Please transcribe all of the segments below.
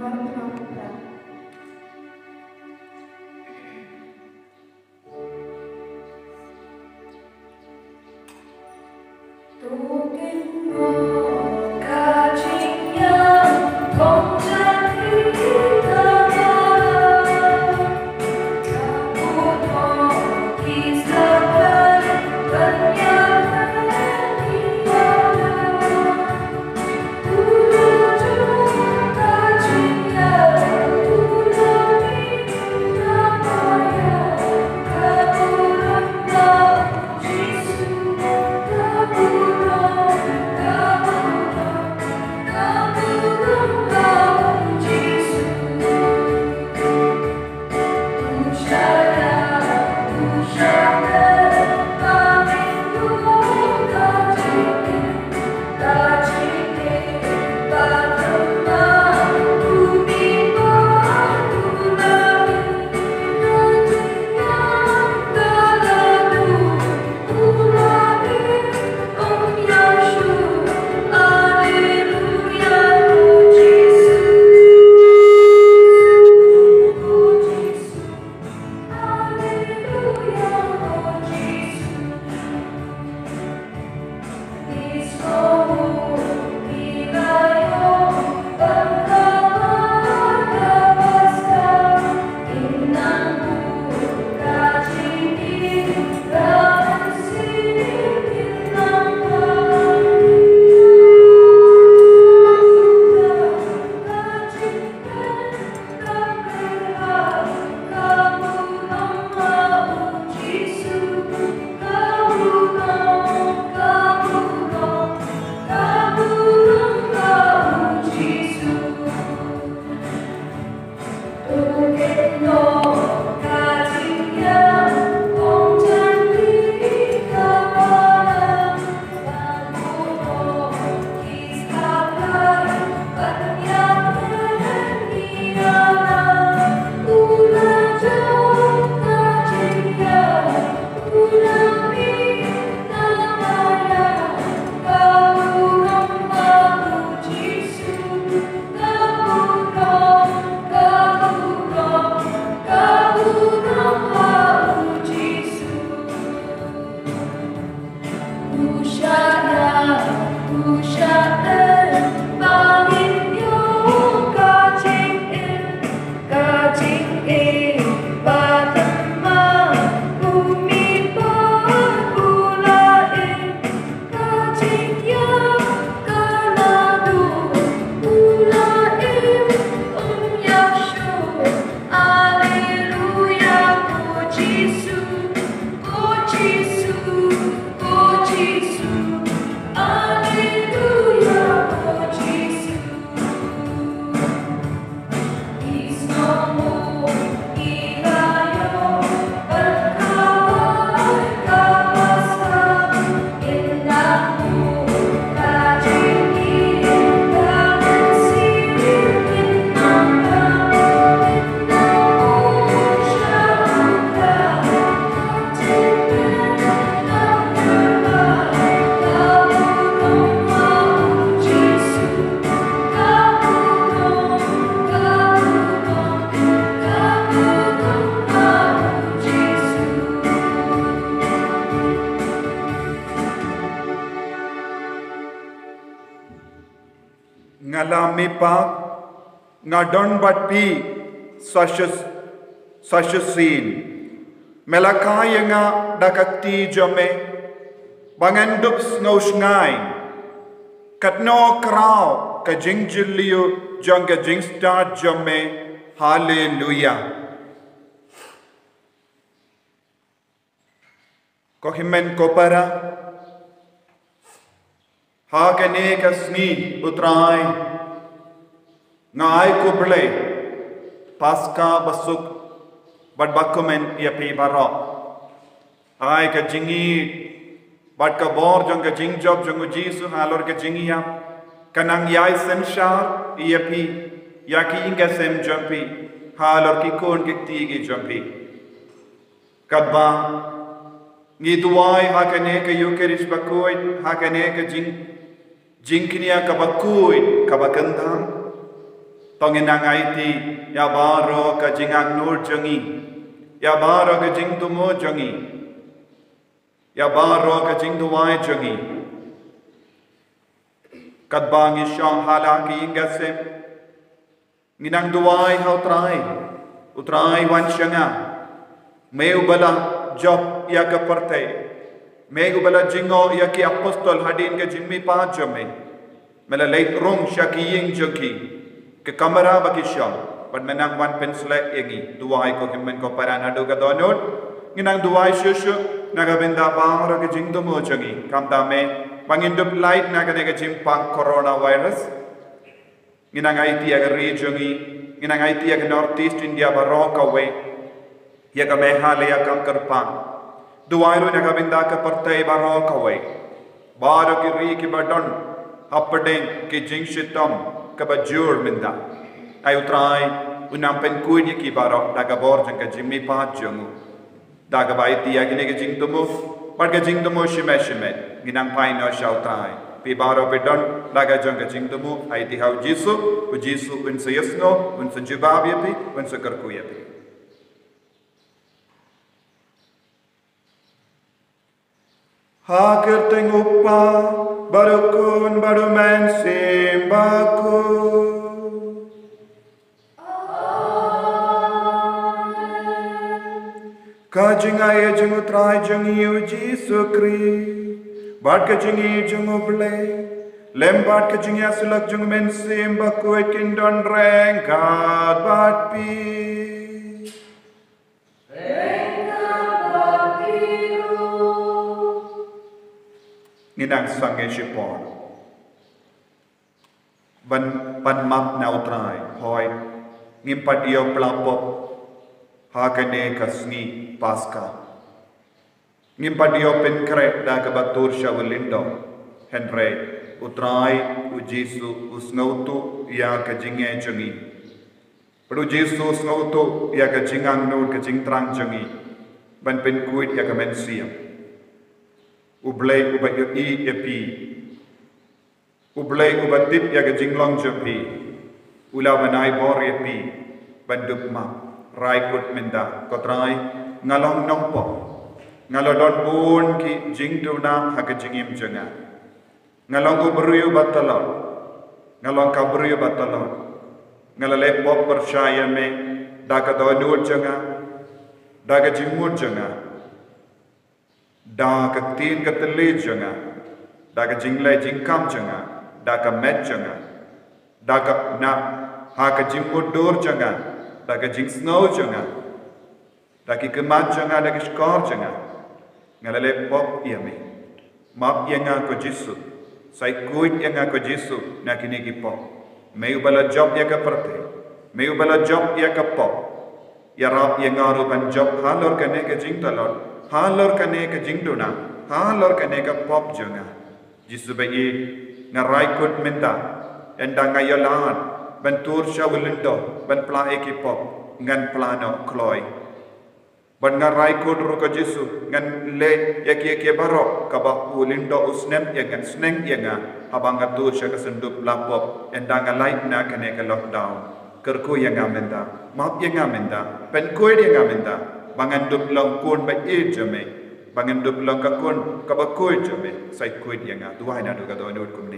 Ngalamipa ngadon batpi sasyasin melakaya nga dakakti jome bangandup snows ngain katno krao ka jingjiliyo janga jingstar jome hallelujah kohimen kopara hakane kasni utrai ngai kuble Paskha basuk bad bakumen ia pi barok ai ka jingi bad ka bor jong ka jing job jong jisu halor ka jingi ya kanang yai sem shar ia pi ya ki inga sem jompi halor ki kon ki ti gi jompi kadba ni duai hakane ka yukeris bakoi hakane ka jingkinia ka bakoi ka bakandam tongin nangaiti ya baro ka jingang nur jangi ya baro ka jing tumo jangi ya baro ka jing duwai jangi kat bangi shang hala ki ingasem nginang duwai utrai wan shanga meu bala job ya ka parte meu bala jingo ya ki apostol hadin ka jinmi pa jame mela leit rong shakiying joki ke kamera bagi syam pad menang wan pensle yangi duai ko himmen ko parana do ka donot nginang duai shushu naga benda baro ke jing do mo changi kam da me pangindup light naga ne ke jim pang coronavirus nginang IT aga regioni nginang IT aga northeast India baroka we ya ka mehalaya kam karpang duai ro naga benda ka partai baroka we baro ki ri ki badon apdeng ki jing shitom kabajur minda ay utrai unam pen kuini ki baro daga borjang ka jimmi pat jongu daga bai tia gine ke jing tumu par ke jing tumu shime ginang pai no shau trai pi baro pedon daga jong ka jing tumu ai ti hau jisu un sayasno un sanjibabye pi un sakarkuya pi ha kerteng upa barukun baru men simbaku kajing aye jeng utrai jeng yu Jesu Kri bad kajing i jeng uble lem bad kajing ya sulak jeng men simbaku ekin don reng kat bad pi nginang sange shipon ban map na utrai hoi ngimpat iyo plapop hakane kasni Paskha ngimpat iyo penkre da kabatur shawlindo henre utrai u Jesu usngautu ya kajinge jangi padu Jesu usngautu ya kajingang nur kajing trang jangi ban pen kuit ya kamen siam ublay ubat yo i epi ublay ubat dip ya ga jinglong jepi ula banai bor epi bandup ma rai kut minda kotrai ngalong nompo ngalodon bun ki jingtuna ha ga jingim jenga ngalong ubruyu batalon ngalong kabruyu batalon ngalale pop percaya me daga donur jenga daga jingmur jenga da ka tin ka tele janga da ka jinglai jingkam janga da ka met janga da ka na ha ka jingmur dor janga da ka jing snow janga da ki kemat janga da ki skor janga ngalale pop yame map yanga ko Jesu sai kuit yanga ko Jesu na kini ki pop meu bala job ya ka perte meu bala job ya ka pop ya rap yanga ro ban job halor kane ka jing talor halor kane ka jingduna halor kane ka pop jonga Jesu bayi ngarai kut minta enda ngayolan bentur shawlindo ben pla eki pop ngan plano kloi ban ngarai kut ro ka Jesu ngan le yaki baro ka ba ulindo usnem yang sneng yanga abang ngatur sha ka sendup lapop enda ngalai na kane ka lockdown kerku yang amenda map yang amenda pen koi yang amenda bangan dup long kun ba e jame bangan dup long ka kun ka ba koi jame sai koi yang a duai na do ka do nut kum ni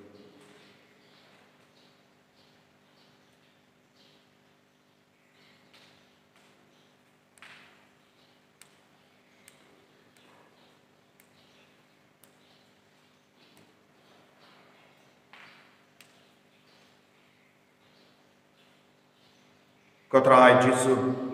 kotrai Jesu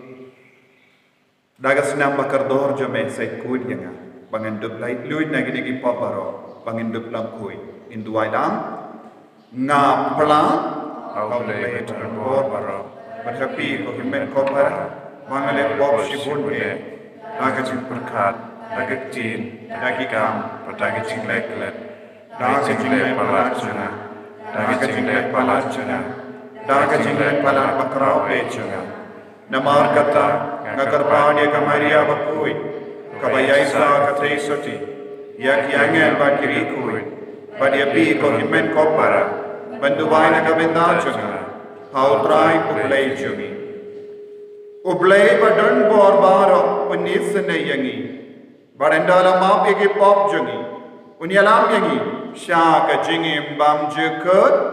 daga senam bakar dor jame sai kuit yanga bangan dup lai luit na gini ki paparo bangan dup lam kui induai dam nga pla au le betul bor baro berhappy ko himen ko para mangale bob shibun be daga jing perkat daga tin daga kam daga jing leklet daga jing le palachana daga jing le palachana daga jing le palat bakrau be changa namar kata ngakarpanya ka Maria bakui kabayaisa ka trisoti yak yangel bakiri kui badia bi ko himen ko para bandubai na ka benda changa Hautrai ublei jungi. Ublei badan bor baro unis ne yangi. Barendala map ege pop jungi. Unyalam yangi. Shaka jingi bam jukut.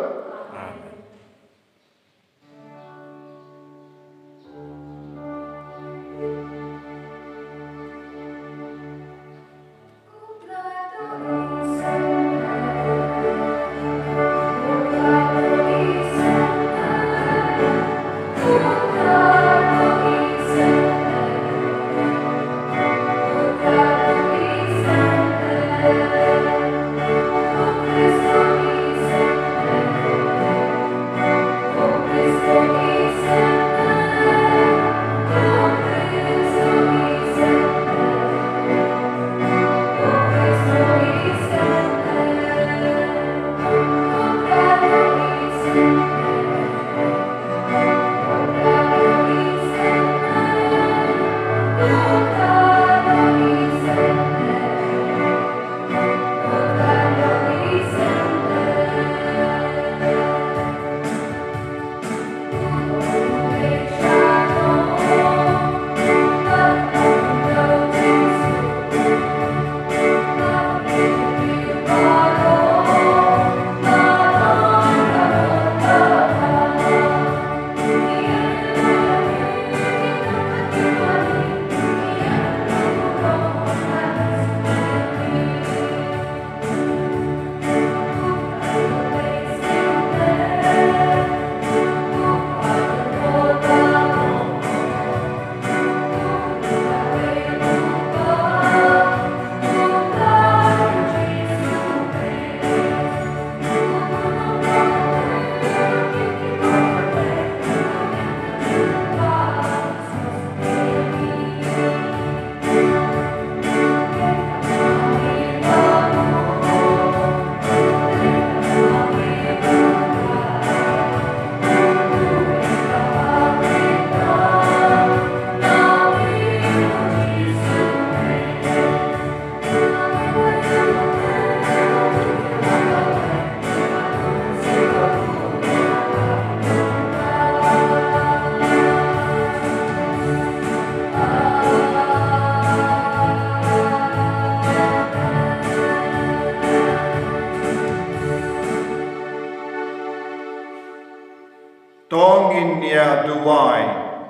Tongin ya duwai.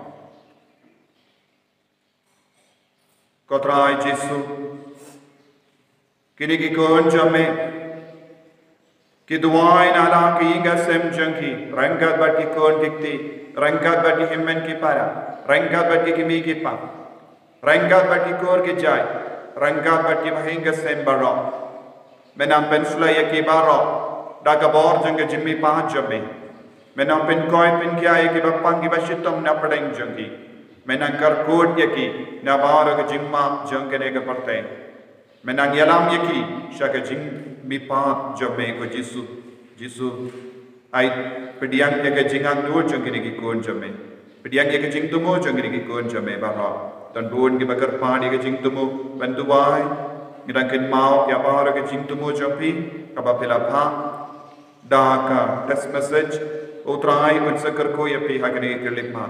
Kotrai Jesu. Kini ki kon jame. Ki duwai nala ki inga sem jangki. Rangkat bat ki kon dikti. Rangkat bat ki himmen ki para. Rangkat bat ki kimi ki pa. Rangkat bat ki kor ki jai. Rangkat bat ki mahinga sem baro. Menam pensulaya ki baro. Dakabor jangka jimmi pa jame. Menang pen koi pen kia ki bapang ki basitom na padeng jangki. Menang karkod yaki na bara ka jingma jangkene ka parte. Menang yalam yaki shaka jing mi pa jame ko Jesu. Jesu ai pediang yaka jingang dur jangkene ki kon jame. Pediang yaka jing tumo jangkene ki kon jame bara. Dan bon ki bakar pa yaka jing tumo bantuai. Ngidangkin mau ya bara ka jing tumo jampi kabapila pa. Daka test message utrai unsakar ko ya pi hagane kelipma.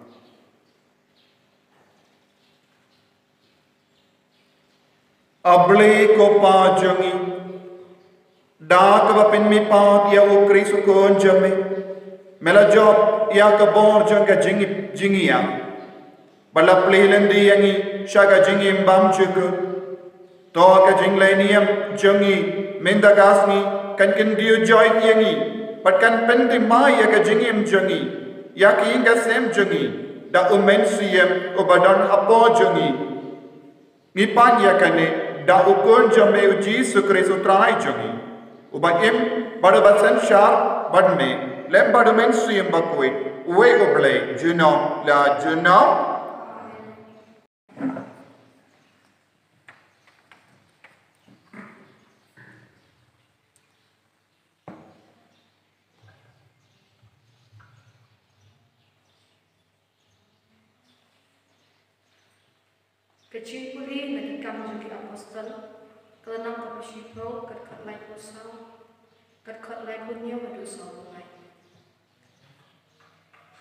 Able ko pa jangi. Dak bapin mi pa ya o krisu kon jame. Mela job ya ka bor janga jingi ya. Bala plelendi yangi shaga jingi mbam chuku. To ka jingleniam jangi mendagasni kan diu joy yangi. Patkan pendi maya ka jingim jangi. Ya ki inga sem jangi. Da umensiem ubadan apo jangi. Ngipan ya kane da ukon jame uji sukre sutrai jangi. Uba im bada basan syar badme. Lem bada mensiem bakwit. Uwe uble junom la junom. Kecil puli lagi kamu jadi apostol, kelenang kapasipo kat lai kosau, kat lai punya berdosa mulai.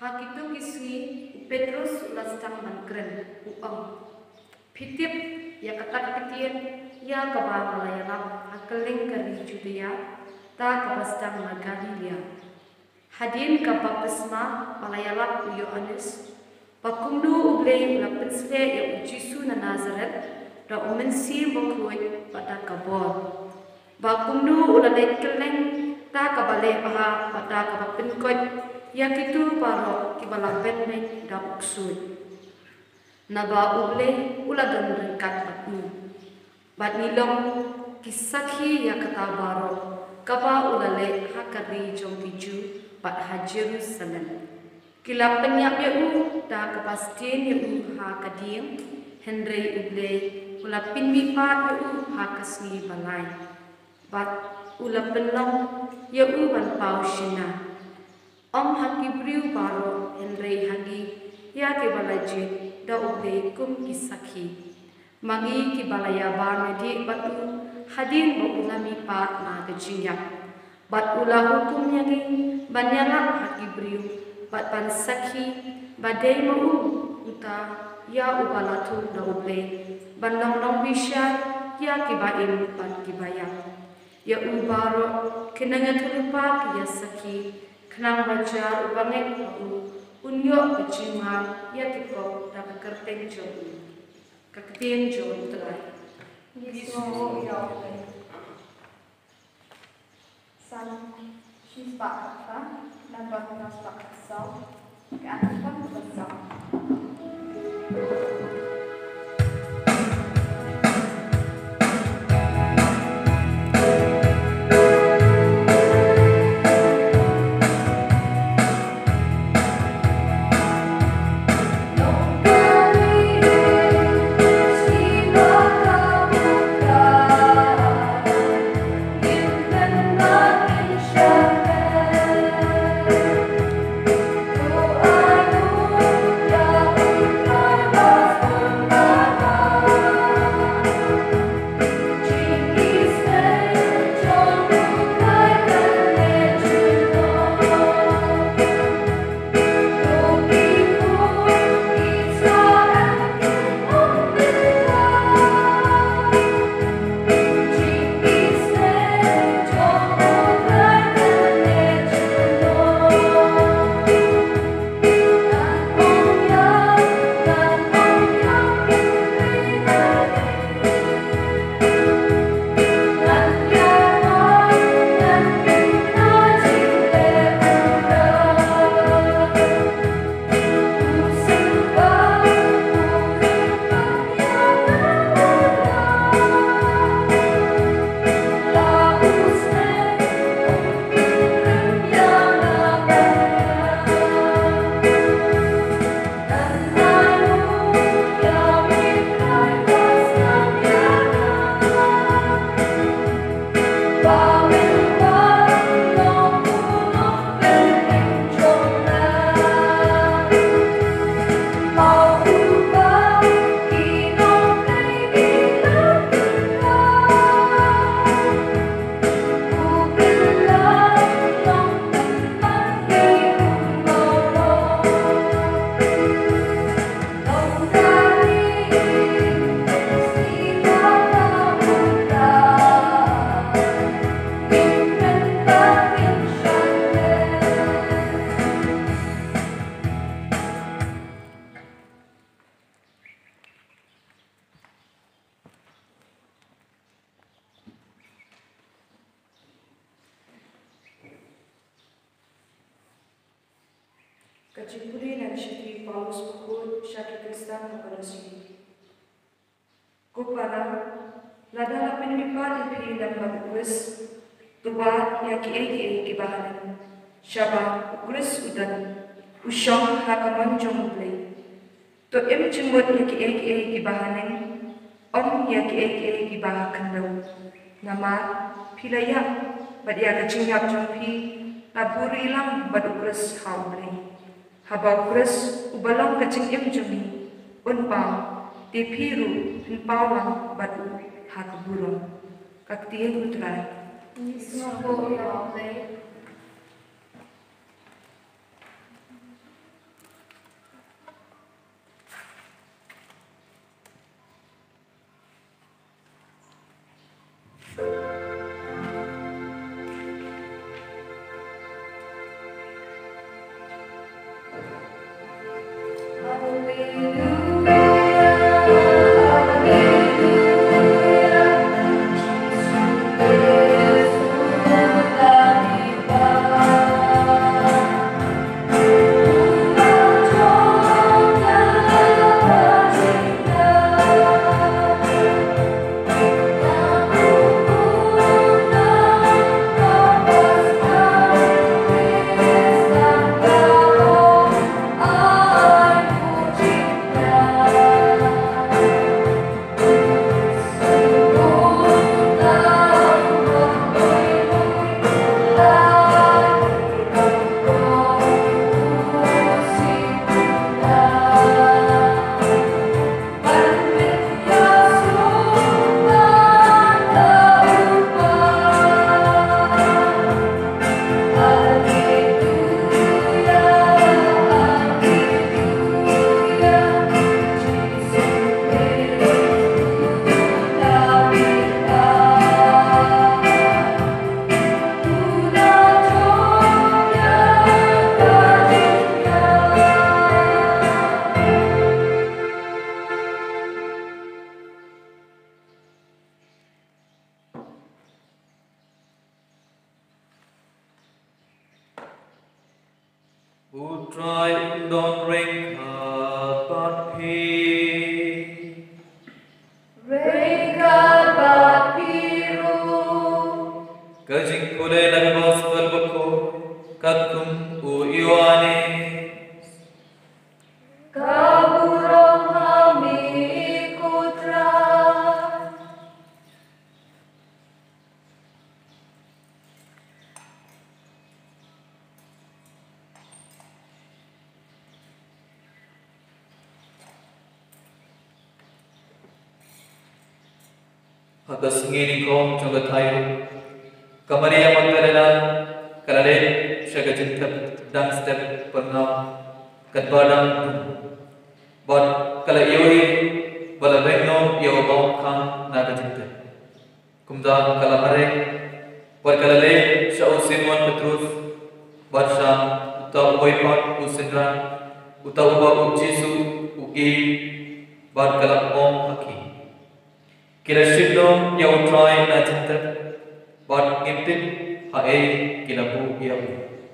Hak itu kisni Petrus ulas tang mangkren uang. Pitip ya ketak ketien ya kebal Malayalap hakeling kari Judea ta kebastang Galilea. Hadin ke baptisma Malayalap u Yohanes. Pakumdu ublei ula pensle ya ujisu na Nazaret da umensi bokoi pada kabor. Bakumdu ula keleng ta kabale paha pada kabapenkot ya kitu paro kibalapen ne da uksud. Naba uble ula gendengkat batu. Bat nilong kisakhi ya kata baro kaba ula le hakari jong tiju bat ha Jerusalem. Kila penyak ya da kepastian ya ha kadim Henry uble ula pinmi pat ya ha kasni balai. Bat ula penong ya ban pau shina. Om haki briu baro Henry hagi ya ke balaje da uble kum kisakhi. Mangi ki balaya bar di batu hadin bo ulami pat na kejingyak. Bat ula hukum nyagi banyala haki briu bat pan sakhi badai mau uta ya ubalatu da uble bandang nong bisya ya ki baim pan ki bayang. Ya ubaro kenanga tulupa ya sakhi kenang baca ubanget unyo kecima ya kiko da kerteng Joby kaketien Joby terai Yesu ya san shispa ka nampak naspak sal ke atas pun besar. Kacipuri na syaki Paulus pukul syaki Kristan kepada Kupara lada lapin mipa di dan bagus tuba ya ki kibahan syaba ukris udan usyong hakaman jong play to em cimut ya ki kibahan om ya ki kibah kendau nama pilaya badia kacingap jong pi laburi lang badukris haulay habau kris ubalang kacing em jong unpa Tepiru pinpawang batu hakburung kaktiye putrai. Yesu ya Utrai undon ringkat batpi. Ringkat batpiru. Kajing kule lang gospel bako kakum u Ioannis. Kaburong kami ikutra. Atas ngini ko jaga tayo. Kamari yang magdalena kalale siya gajintap dan step pernah katbadang bot kalayoi balabeno iyo bawang kang nagajintap. Kumda kalamare bot kalale siya usinwan Petrus bot siya utaw boypot usindran utaw ubab Jisu ugi bot kalapong haki. Kila shidlo ya utrai na jintap bot ngintip hae kilabu ya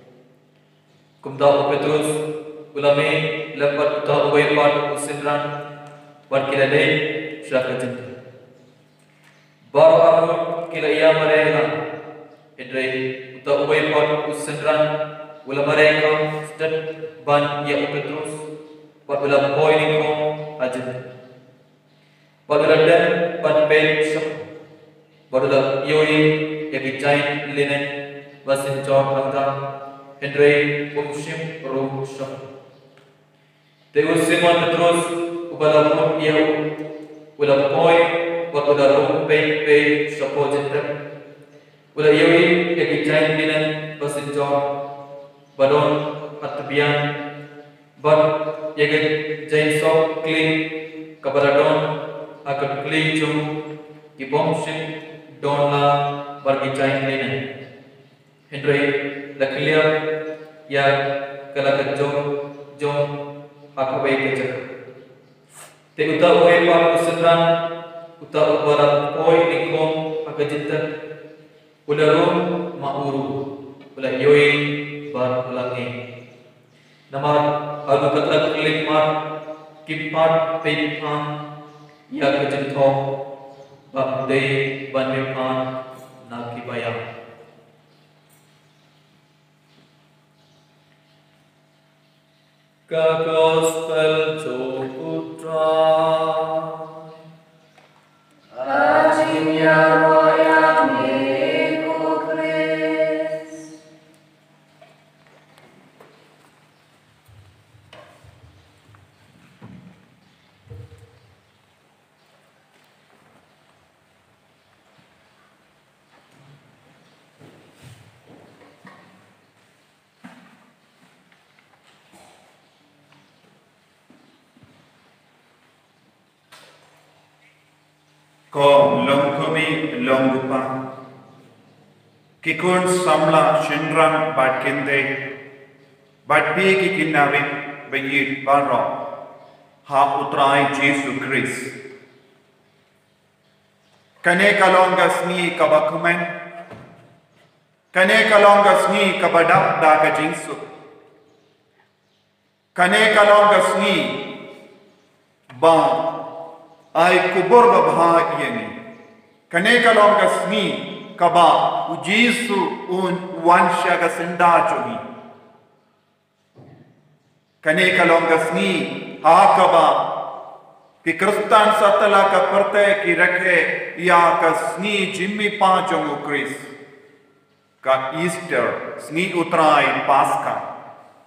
kumda Petrus ulame lepat uta ubai bot usindran bot kilale syaka jintap baro amu kila iya marega edre uta ubai bot usindran ulamare ka stat ban ya Petrus bot ulam boiling ko ajin Pagladan ban pen shop Barulah yoi yaki giant linen basin jor hangda Henry umshim rum shop Deus Simon Petrus ubala pun iau ulam poi waktu rum pen shopo jentak ulah yoi yaki giant linen basin jor balon atbian ban yaki giant shop clean kabaradon akan kelicu di bomship donla bergicai linen. Henry lakliya ya kalakat jom akabai kejak. Te uta uai pa usendran uta ubara koi nikom akajitat ularum mauru ula yoi bar ulangi. Namar alu katla klik mar kipat pepang ya kejentong babde banmepan nakibaya ka gospel to putra Ajinya roya miku Kris. Ko longkumi longgupa. Kikun samla shinran bat kinde. Bat pigi kinawit bayit baro. Ha utrai Jesu Christ. Kane kalongas ni kabakumen. Kane kalongas ni kabadap daga jinsu. Kane kalongas ni ba ay kubur babha yani. Kane kalongas ni kaba ujisu un wansha ka sindachogi. Kane kalongas ni hakaba ki kristan satala ka perte ki rakhe ya ka sni jimmi panchongu Chris ka Easter sni utrai Paskha.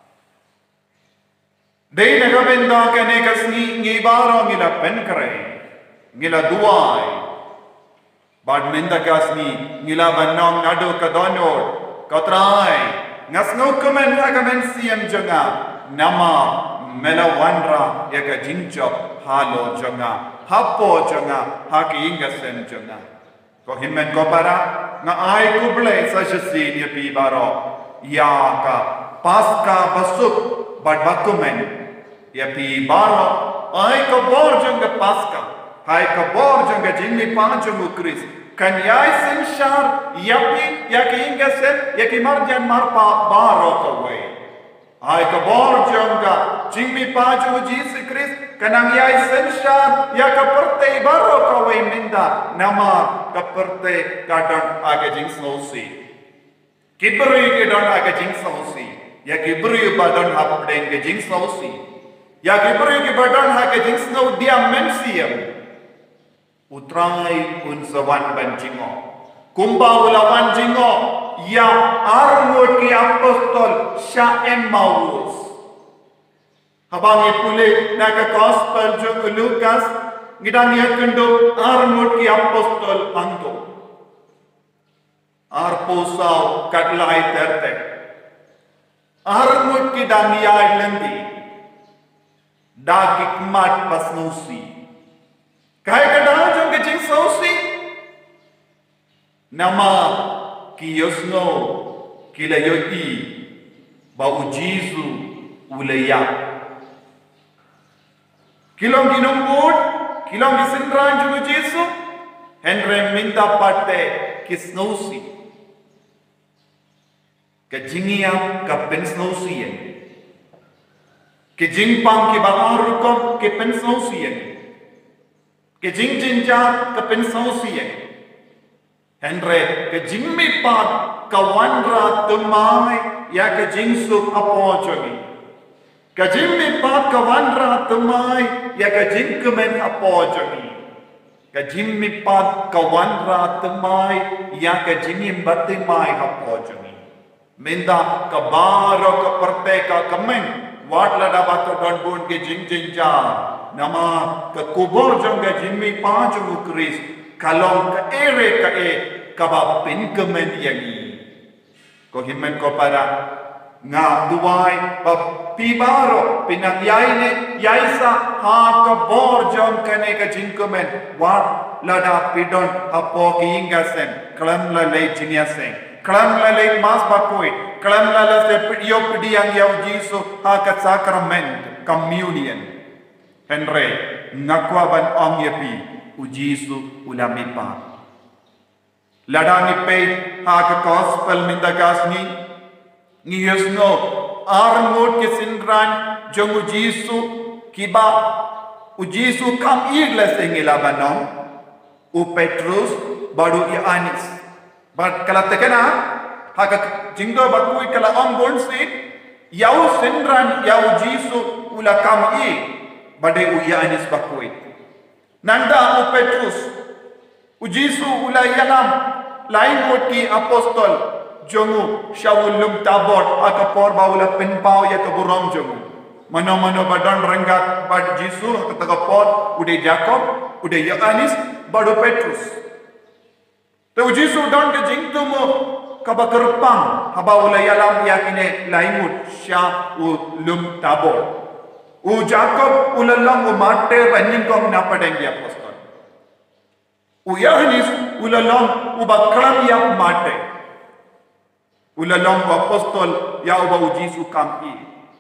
Dei nagabenda kane ka sni ngibaro ngila penkare ngila duai bad menda ka sni ngila banong nadu ka donor ka trai ngasno kumen hagamen siam janga nama melawanra yaga jinchop halo janga hapo janga haki ingasen janga ko himmen ko para nga ai kuble sa shasi ni pi baro ya ka Paskha basuk bad bakumen ya pi baro ai ko bor janga Paskha ai ko bor janga jinni panchungu Chris kan yai sinshar yapi yaki ingasen yaki marjan marpa baro ko we ai ka bor janga jingmi paju Jesus Christ kanang yai senshar ya ka perte baro ka wai minda nama ka perte ka don aga jing snowsi kibri ke don aga jing snowsi ya kibri ba don hapdeng ke jing snowsi ya kibri ke ba don ha ke jing snow dia mensiam utrai un sawan banjingo kumba ulawan jingo ya armut ki apostol Sha Emmaus habang ipuli naga gospel jung Lucas ngidang yakendo armut ki apostol angko arposau katlai terte armut ki dangiyai lendi dakik mat pasnusi kai kadang jung kecing sausi nama kiyosno kilayoi ba ujizu ulaya kilong ginumbut kilong gisindran jugu Jesu henre minta parte kisnosi kajingia ka pensnosi yen kajingpang ki baharukom ke pensnosi yen kajingjinja ka pensnosi yen henre ke jingmi pat kawanra tumai ya ke jingsu apojogi ke jingmi pat kawanra tumai ya ke jingkemen apojogi ke jingmi pat kawanra tumai ya ke jingim batimai apojogi minda kabaro ka perte ka kamen watla daba ka donbun ke jingjinja nama ke kubur jong ke jingmi panju Chris kalong ka ere ka kaba pinkemen yangi ko himmen ko para nga duwai ba pibaro pinang yaine yaisa ha ka bor jom kane ka jinkemen wat lada pidon apo ki ingasen klam la le jiniasen klam la le mas bakoi klam la se pidio pidiang yau Jesu ha ka sacrament communion henre ngakwa ban ong yepi ujisu ulamipa ladani pe ha ka gospel minda gasni ni yesno armut ke sindran jong ujisu kiba ujisu kam igle sengila banom u Petrus badu Ioannis bad kala tekena ha ka jingdo bakui kala on bonsi yau sindran yau ujisu ula kam i bade u Ioannis bakui nanda u Petrus ujisu ula yalam lain ki apostol jongu shawulum tabor akapor baula penpau ya keburong jongu mano badan renggat bad Jesu ketakapor ude Jacob ude Ioannis badu Petrus te Jesu don ke jingtumo kabakerpang habaula yalam yakine laimut sha ulum tabor u Jacob ulalang u mate banning kong napadeng di apostol Uyanis ulalong ubaklam yak mate. Ulalong apostol ya uba ujisu kampi.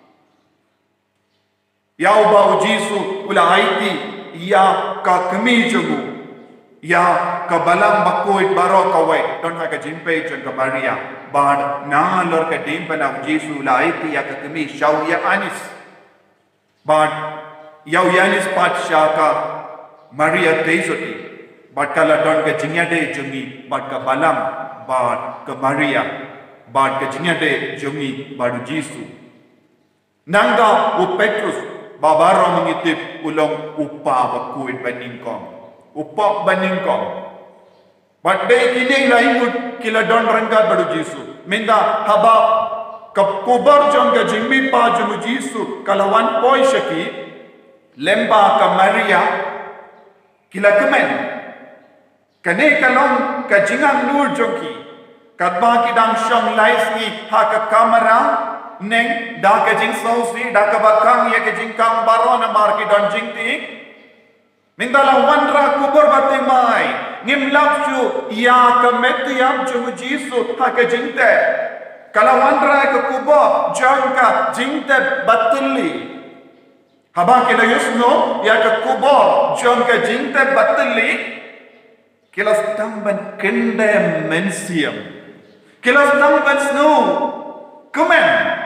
Ya uba ujisu ula aiti ya ka kemi jugu. Ya ka balang bakoit baro kawai. Don ka jimpe jon ka Maria. Bad na lor ka dimpa na ujisu ula aiti ya ka kemi shaw ya anis. Bad yaw yanis pat shaka Maria teisoti. Bad kala don ka jinyade jungi bad ka balam bad ka Maria bad ka jinyade jungi bad Jisu nangga u Petrus babaro mengitip ulong upa bakuit baningkong upa baningkong bad day kini laingut kila don rangga bad Jisu minda haba ka kubar jong ka jingmi pa jong Jisu kalawan poi shaki lemba ka Maria kila kemen kane kalong ka jingang nur jongki kadma ki dang shong laisni ha ka kamera neng da ka jing sausi da ka bakang ya ka jing kang baro na mar ki don jing ti mindala wandra kubur bati mai ngim lapsu ya ka metti am jung Jisu ha ka jing te kala wandra ka kubo jong ka jing te batili haba ki la yusno ya ka kubo jong ka jing te batili kilas tamban kende mensiam kilas tamban snow kumen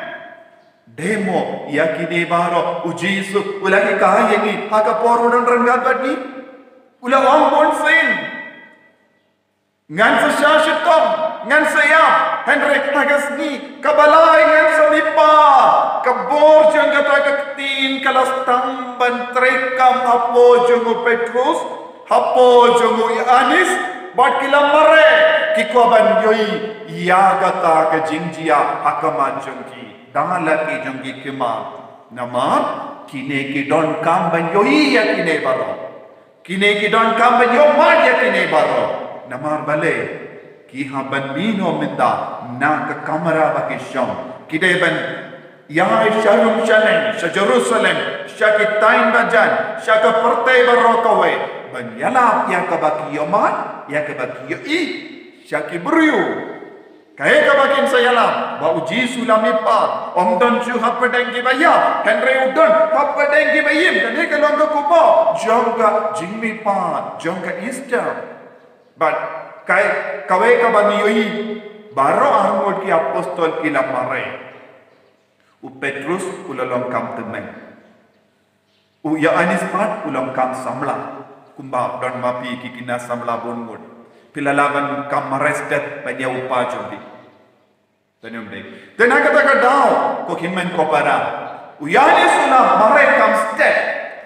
demo yakini baro ujisu ulagi kahayengi haka porudan ranggat badni ula wang bonsin ngan sa shashitom ngan sa yap Henrik hagasni kabalay ngan sa lipa kabor jang kata kaktin kalas tamban trekam hapo jungu Petrus hapo jongo anis bat kila mare kikwaban yoi ya kata ke jingjia hakama jongki dangala ki jongki kema namar kine ki don kam ban yoi ya kine baro kine ki don kam ban yo mar ya kine baro namar bale ki ha ban mino minda na ka kamera bakisham kide ban ya sharum chalen sha Jerusalem sha kitain bajan sha ka pertai baro kawe ban yalap ya kabaki yomat ya kabaki yoi syaki beriu kaya kabakin sayalap ba uji sulamipat om don ju hapadeng ki baya henry udon hapadeng ki bayim kane kalong ka kubo jongka jingmi pat jongka Easter but kay kawe kabani yoi baro armod ki apostol ki lamare u Petrus ulalong kam temen u ya anis pat ulang kam samla kumbab don mapi kikina samla bonmud pilalaban kam arrested panya upa jobi tanyum dek tena kata ka daw ko himen ko para uyani suna mare kam step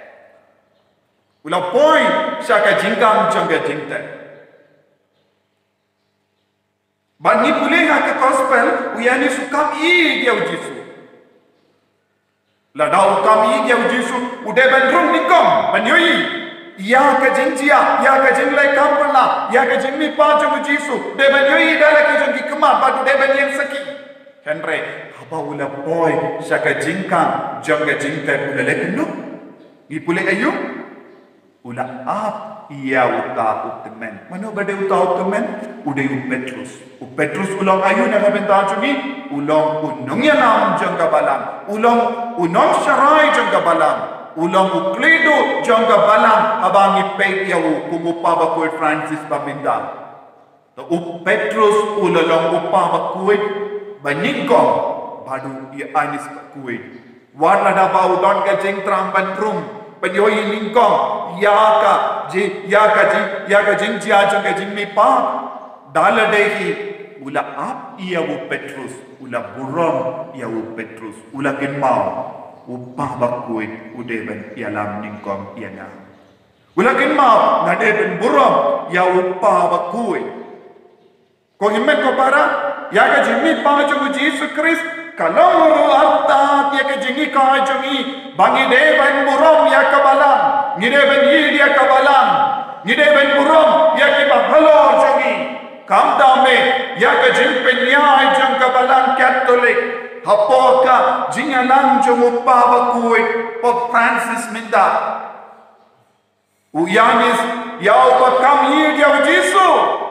ula point saka jingkam jongga jingte bani pule ha ka gospel uyani sukam I dia Jisu la daw kam I dia Jisu ude bandrum nikom banyoi ya ka jingjia ya ka jinglai kampala ya ka jingmi pa jong Jisu de banyoi dala ki jong kema badu de banyen saki henry haba ula boy saka jingkam jongga jingte ula lekno ipule ayu ula ap iya uta utmen mano bade uta utmen ude u Petrus ulong ayu na benta jungi ulong unong ya nam jongga balam ulong unong sharai jongga balam ulong uklido jongga balam abangi peit yawu kumupa bakoy Francis paminda to u Petrus ulalong upa bakoy baningkong badu ya anis bakoy warna da bau don ka jing tram bandrum panyoy ningkong ya ka jing jia jongga jing mi pa daladehi ula ap yawu Petrus ula burom yawu Petrus ula genmau upah bakui udeben ialam ningkom iana ulakin mau ngadeben buram ya upah bakui ko himen ko para ya ka jimi pa jo Yesus Kristus kalau arta ya ka jingi ka jongi bangi deben buram ya kabalam ngideben dia kabalam ngideben buram ya ki bahalor jongi kam dame ya ka jimpen ya jong kabalam Katolik hapoka jingalang jumupa bakuit Pope Francis minda uyanis Yau bakam id yau Jisu.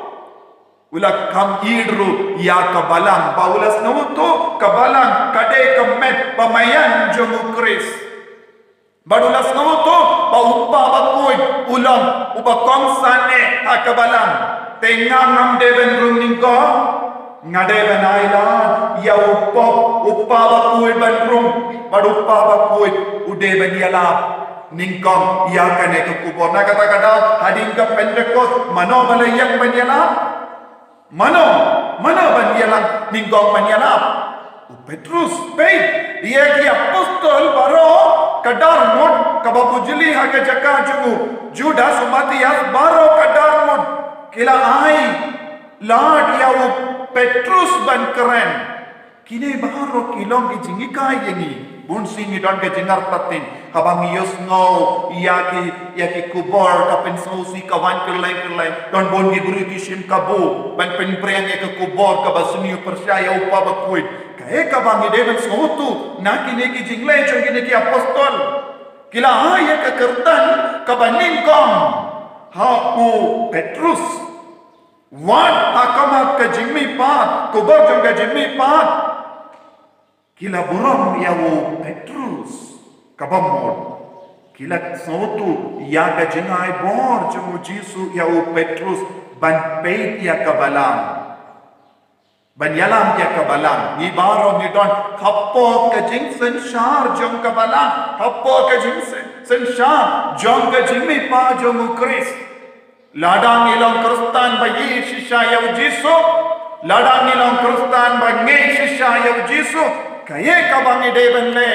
Ula kam idru ya kabalang. Paulas nauto kabalang kade kemet pamayan jemu Kris. Barulas nauto baupa bakuy ulang ubakong sane ha kabalang. Tengah ngam deben running ko. Ngadeban ailan ya uppa bakuy bandrum. Barupa bakuy udeban yalap. Ningkong ya kane ke kubur. Na kata-kata hading ke Pentecost mano balayang banyalap. Mana banyalang ningkong banyalap. Petrus baik dia ki apostol baro kadar mod kabapujili ha ke jaka jungu Judas Matias baro kadar mod kila ai lad ya Petrus ban keren kini baro kilong ki jingikai yengi bun singi don ke jingar tatin habang yus ngau yaki kubor kapin sausi kawan kelai don bon gi guru kishim kabu ban penpreng ke kubor ka basuni percaya upa bakuit kae ka bang ide ban sautu na kini ki jinglai jong kini ki apostol kila haya ke kertan ka baning kom ha Petrus wan akamat ke jingmi pat kubor jong ke jingmi pat kila buram yawo Petrus kabamod kila sautu ya ka jingai bor jemu Jisu yawo Petrus ban peit ya kabalang ban yalam ya kabalang ni baro ni don happo ka jing sen shar jong kabalang happo ka jing sen shar jong ka jimi pa jemu Kris ladang ilong Kristan bayi shisha yawo Jisu ladang ilong Kristan bayi shisha yawo Jisu kaya kabang ideban le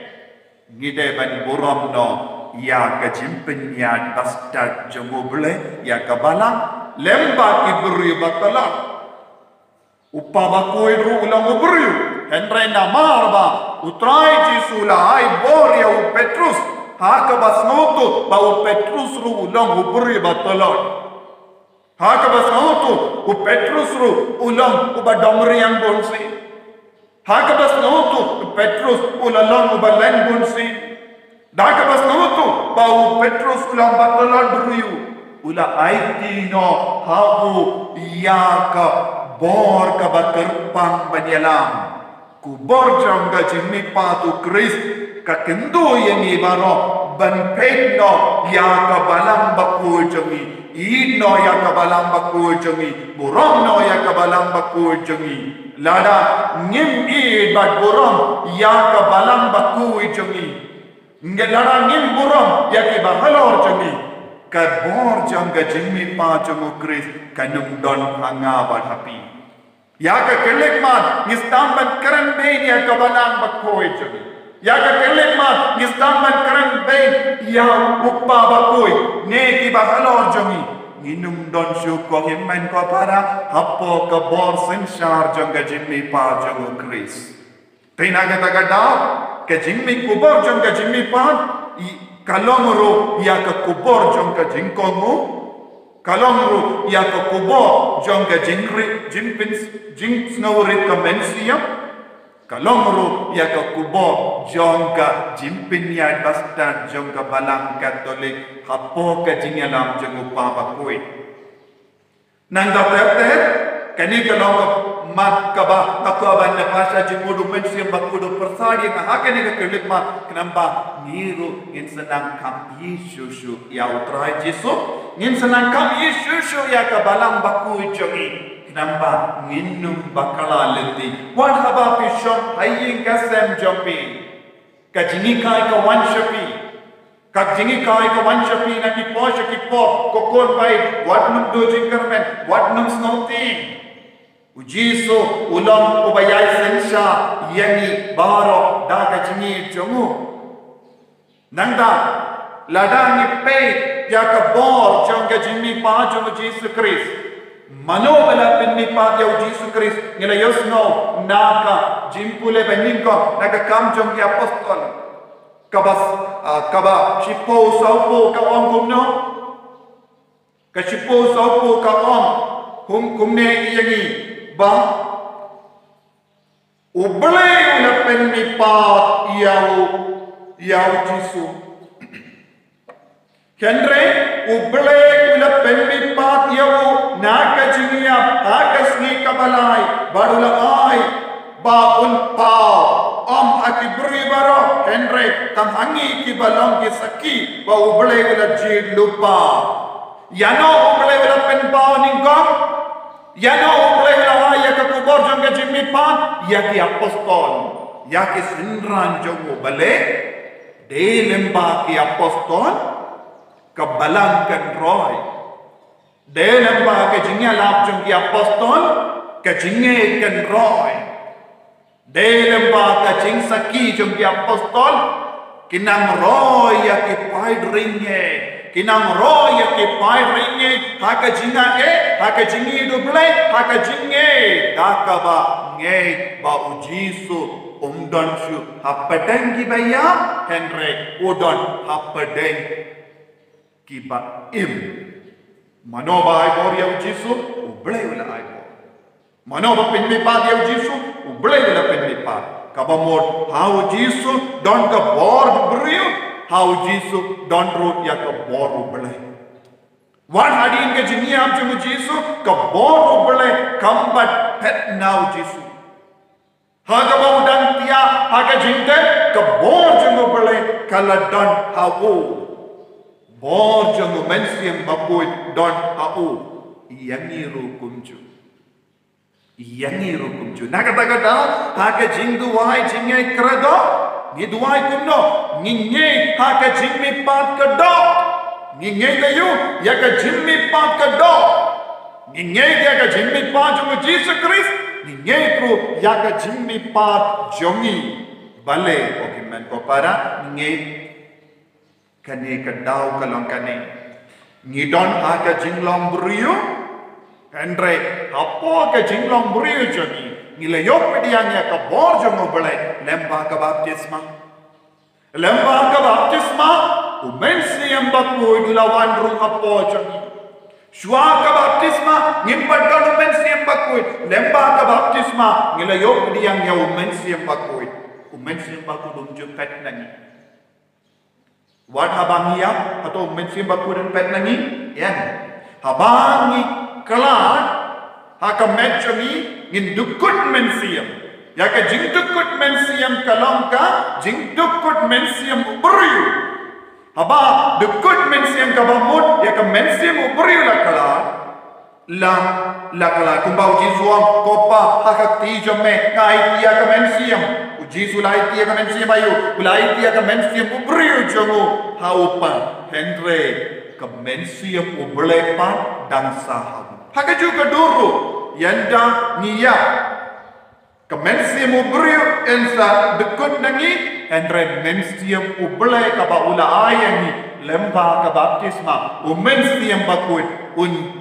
gideban buram no ya kajimpen ya bastard jemubele ya kabalang lemba kibri batala upa bakoi ru ulang ubri henre namarba utrai Jisu la ai bor ya Petrus ha kabas noto ba Petrus ru ulang ubri batala ha kabas noto Petrus ru ulang ubadomri yang bonsi Hakabas nautu Petrus ulalong ubalan bunsi. Dakabas nautu bau Petrus ulang batalan beriu. Ula aiti no habu yaka bor kabaterpang banyalam. Kubor jangga jimi patu Kris kakendu yang ibaro ban pet no yaka balam bakul jangi. Id no yaka balam bakul jangi. Burong no yaka balam bakul jangi. Lada ngim id bat buram ya ka balam baku ijongi ngelada ngim buram ya ki bahalor jongi ka bor jangga jimi pa jongu Kris kanum don hanga bat happy ya ka kelek mat ngistam ban keren bein ya ka balam baku ijongi ya ka kelek mat ngistam ban keren bein ya uppa baku ne ki bahalor jongi Inum don syukur himen ko para hapo ke bor sensyar jong ke jimmi pa jong Kris. Tina kata-kata ke jimmi kubor jong ke jimmi pa kalongro ya ke kubor jong ke jingkongu kalongro ya ke kubor jong ke jingri jimpins jing snowrit ke mensiam kalongro ya ke kubor jong ke jimpin ya bastard jong ke balang Katolik hapo ke jingalam jong upa bakui nang dapat kani kalong mat kaba akaban na pasha jingudu mensiam bakudu persadi nga hakene ke kelit mat kenamba niru ngin senang kam Yesus ya utrai Jisu ngin senang kam Yesus ya ke balang bakui jongi kenamba nginum bakala leti wan haba pishon haying kasem Joby kajingi kai ka wan shapi kak jingi kai ka wan shapi na ki po kokon bai wat num do jinkarmen wat num snouting ujiso ulam ubayai sensha yani baro da ka jingi jomu nanda ladang ni pe ya ka bor jong ka jingi pa jong Jesus Christ mano bala pinni pa ya Jesus Christ ngila yosno naka jimpule beningko naka kam jong ya apostol kaba shipo saupo ka ong kumno ka shipo saupo ka ong kumne yangi ba uble una penni pa yau Jisu kendre uble ula penmipat yawu naka jingia akasni kabalai barula ai baul pau om akibri baro Henry tamhangi ki balong ki saki ba uble ula jid lupa yano uble ula penpau ningkom yano uble ula ai ka kubor jong ka jimipat ya ki apostol ya ki sinran jong bale de lemba ki apostol kebalangkan roy dalam bahasa jingnya lapjung ki apostol kejingkan roy dalam bahasa jing saki jung ki apostol kinang roy ya ki pai ringe kinang roy ya ki pai ringe haka jinga haka jingi duble haka jinge dakaba nge ba ujisu umdon shu hapadeng ki baya Henry udon hapadeng kiba mano ba ay bor yaw jisu ublay wala ay bor mano ba pinmipat yaw jisu ublay wala pinmipat kabamod how jisu don ka bor brio how jisu don ro ya ka bor ublay wan hadin ke jiniam jum jisu ka bor ublay kambat pet now jisu haga ba udang tia haga jinte ka bor jum ublay kala don how bor jong mensiam bapoy don au yangiru kumju nakata haka jingdu wahai jingai krado ni duai kumno ninge haka jingmi pat kado ninge dayu yaka jingmi pat kado ninge yaka jingmi pat jong Jesus Christ ninge tru yaka jingmi pat jongi bale okimen ko para ninge kane kadau kalong kane ngidon ha ka jinglong brio Henry apo ka jinglong brio joni ngilayok pedianya ka bor jongo bele lemba ka baptisma umensi amba ko dulawan rung apo joni shwa ka baptisma ngimpadon umensi amba ko lemba ka baptisma ngilayok pedianya umensi amba ko dum jupet nani Wat habangi ya atau mensim bakuran pet nangi yan habangi kelat haka menjami ngin dukut mensiam ya ka jing dukut mensiam kalongka jing dukut mensiam uberiu haba dukut mensiam kabamut ya ka mensiam uberiu la kelat la kelat kumbau jizuang kopa haka tijame ngai ya ka mensiam Jisu lai tia ka mensiam ayu ulai tia ka mensiam ubrio jongo haupa Henry ka mensiam ublepan dan sahab haka juga duru yanda niya ka mensiam ubrio ensa dekut nangi Henry mensiam uble ka baula ayangi lemba ka baptisma mensiam bakut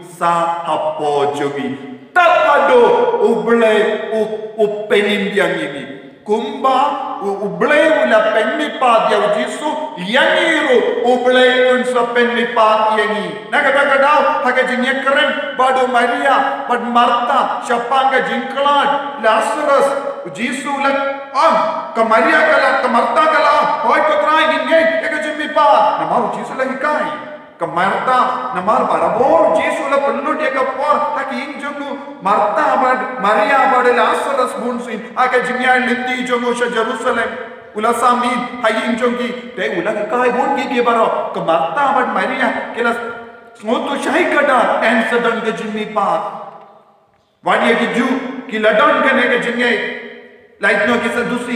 sahapo jogi takado uble upenin yang ini kumba uble ula penmi pat yaw jisu yangiru uble unsa penmi pat yangi nakadakadaw haka jinya keren badu Maria bad Marta syapanga jingklad Lazarus jisu ula ka Maria kala ka Marta kala hoy ko try ningay eka jimmi pat namaru jisu lagi kai ka Marta namar barabor jisu la pellu dia ka por haki injogu Marta bad Maria bad Lazarus bunsin aka jinya linti jongo sha Jerusalem ula samin hayin jongi te ula kai bun ki baro ka Marta bad Maria kela smotu shai kada and sadan ke jimmi pa wadi ki ju ki ladon kane ke jinya light no ki sadusi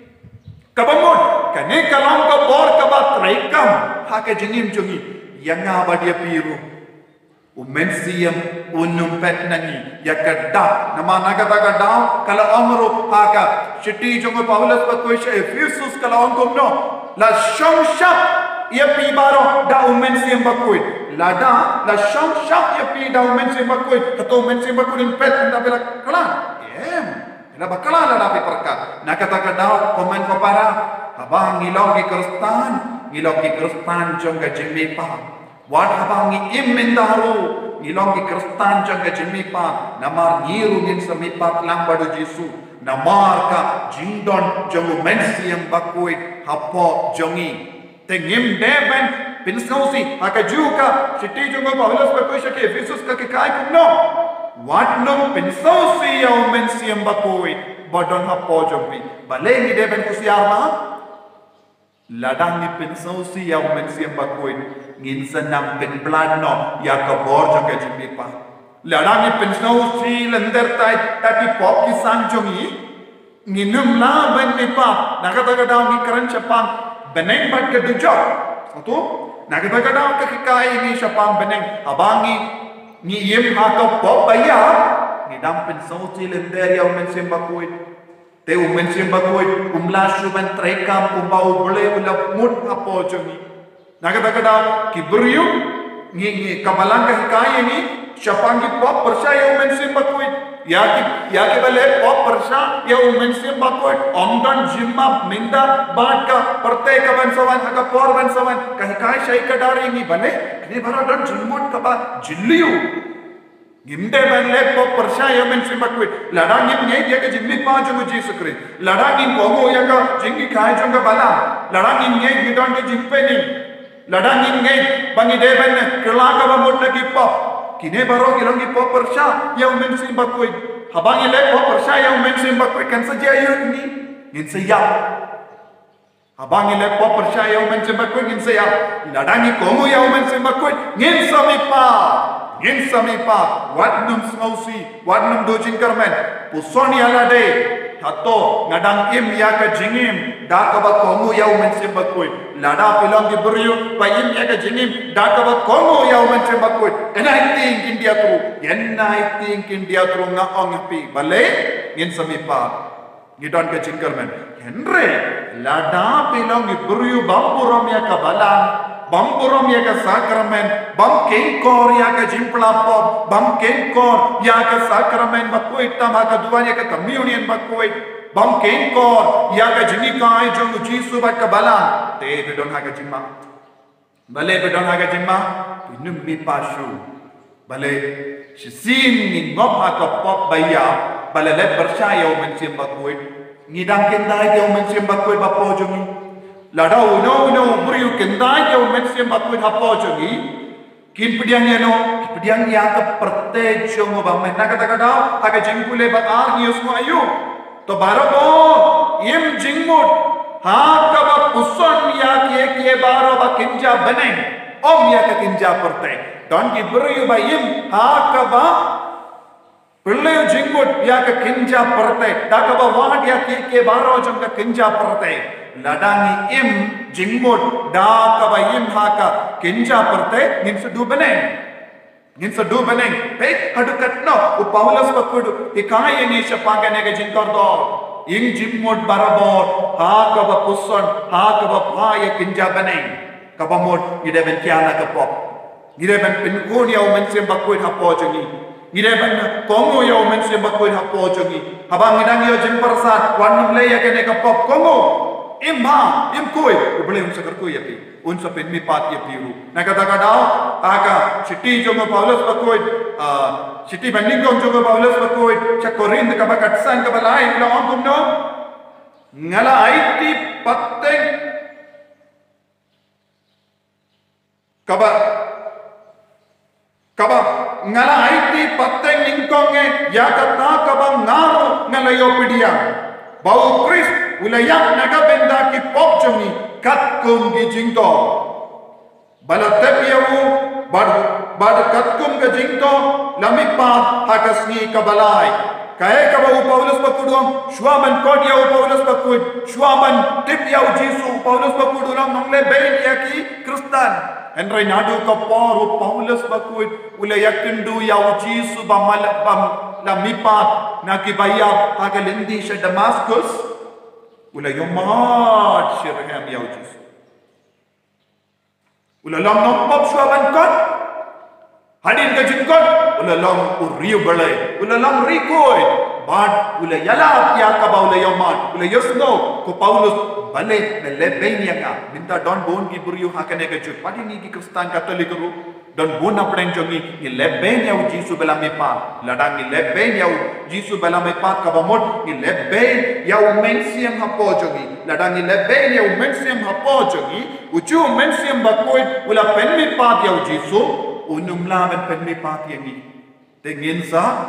kabamut kane kalam ka bor ka bat raikam haka jingim jongi yang apa dia piru umensiam unumpet nangi ya kada nama naga taga daw kalau amro haka shiti jongo Paulus patwisha Efesus kalau angkom no la shomshap ia pi baro da umensiam bakuit lada la shomshap ia pi da umensiam bakuit atau umensiam bakuit pet anda bela kalan ela bakalan ada pi perkat naga taga daw komen ko para abang ngilogi kristan jong ka jimipa wat abang ngi immendaru ngilogi kristan jong ka jimipa namar ngiru ngin samipat lang badu Jesu namar ka jingdon jong mensiam bakuit hapo jongi tengim deben pinsausi haka juga siti jungo Paulus bakoi shake Efesus ka kai kumno watnum pinsausi yau mensiam bakoi bodon hapo Joby balengi deben kusiarma ladang ni pinsausi yau mensiam bakoi ngin senam pen plano ya ka bor joke Joby pa ladang ni pinsausi lender tai tapi pop ki sanjongi nginum la ben ni pa nakata daw ni karan chapang beneng bat ke dujok satu nakata daw ka kai ni chapang beneng abangi ni yem ha ka pop baya ni dam pinsausi lender yau mensiam bakoi te mensiam bakoi umla shuban trekam umbau bole ula mut apo jongi nakata daw ki buriu ni kamalang ka kai ni chapang ki pop percaya mensiam bakoi ya ki bale pop persha ya mensiam bakoi omdan jimma minda bat ka perte ka bansawan haka por bansawan kai shai ka dari ni bale ni baradan jimmut ka ba jilliu gimde banle pop persha ya mensiam bakoi ladang ni nyai dia ka jimmi pa jongo Jesus Christ ladang ni komo ya ka jingi kai jonga bala ladang ni nyai gidon ke jimpe ni ladang ni nyai bangi deben kelaka ba mutna ki pop kine baro kilongi pop persha yang mensim bakoi habangi le pop persha yang mensim bakoi kan saja yun ni ngin sayap habangi le pop persha yang mensim bakoi ngin sayap ladangi komo yang mensim bakoi ngin samipa wadnum snausi wadnum dojing karmen pusoni alade hato ngadang im ya ka jingim da ka ba komo yang mensim bakoi lada pilong di beriu bayim ya ka jingim da ka ba komo yang mensim bakoi I think India through nga ong happy bale ngin samipa ngidon ka jingkarmen henre lada pilong di beriu bampurom ya ka balang bampurom ya ka sakramen bam kengkor ya ka jimpla pop bam kengkor ya ka sakramen bakoi tama ka duan ya ka communion bakoi bam kengkor ya ka jinikai jong jisu bak ka balang te bedon ha ka jimma bale bedon ha ka jimma pinum mi pasu bale sisin ni ngop ha ka pop baya bale le percaya mensiam bakoi ngidang kendai dia mensiam bakoi bapo jongi ladau no buriu kendai dia mensiam bakoi hapo jongi kin pediang ya ka perte jongo ba men nakata kadau ha ka jingpule ba ar nius mo ayu to barabo im jingmut ha ka ba puson ya ke baro ba kinja baneng om ya ka kinja perte don ki beriu ba im ha ka ba pilleu jingmut ya ka kinja perte da ka ba wad ya ke baro jong ka kinja perte ladangi im jingmut da ka ba im ha ka kinja perte ngin sedu baneng pe hadu katno Paulus bakudu ikai ni shapangane ga jinkor do ing jingmut barabor ha ka ba puson ha ka ba phaya kinja baneng ka ba mod ide ben kiana ka pop ide ben pin ya mensiam bakoi hapo jongi ide ben komo ya mensiam bakoi hapo jongi habang idang yo jim persat wanum le ya kene ka pop komo im koi ubele un sakar koi api un sapin mi pat ya piru nakata kadao aga city jongo Paulus bakoi city banding jongo Paulus bakoi chakorin ka ba katsan ka ba lai lo on kumno ngala aiti patteng kaba ngala aiti patteng ningkonge ya kata kaba ngaro ngalayo pidiam bau Chris ulayak naga benda ki pop jongi katkum gi jingto balatep yawu bad katkum ga jingto lamipat hakasni kabalai kaya kaba Paulus bakudom shuaman kod yawu Paulus bakud shuaman tip yawu Jisu Paulus bakudom nongle bain yaki Kristan Henry nadu kapor Paulus bakud ulayakindu yawu Jisu bam lamipat nakibaya hagalindi sa Damascus ula yomat shirham yaw Jisu ula long nompop shuaban kot hadin ka jingkot ula long uriu balay ula long rikoy bad ula yalap ya ka ba ula yomat ula yosno ko Paulus bale na lebenya ka minta don bon gi buriu hakane ka jut padi ni gi Kristan Katolik ru Don buna preng jongi ni leben yau Jisu belam ipat. Ladang ni leben yau Jisu belam ipat kabamot ni leben yau mensiam hapo jongi. Ladang ni leben yau mensiam hapo jongi. Uju mensiam bakoit ula pen mipat yau Jisu. Unum lamen pen mipat yang ni. Tengin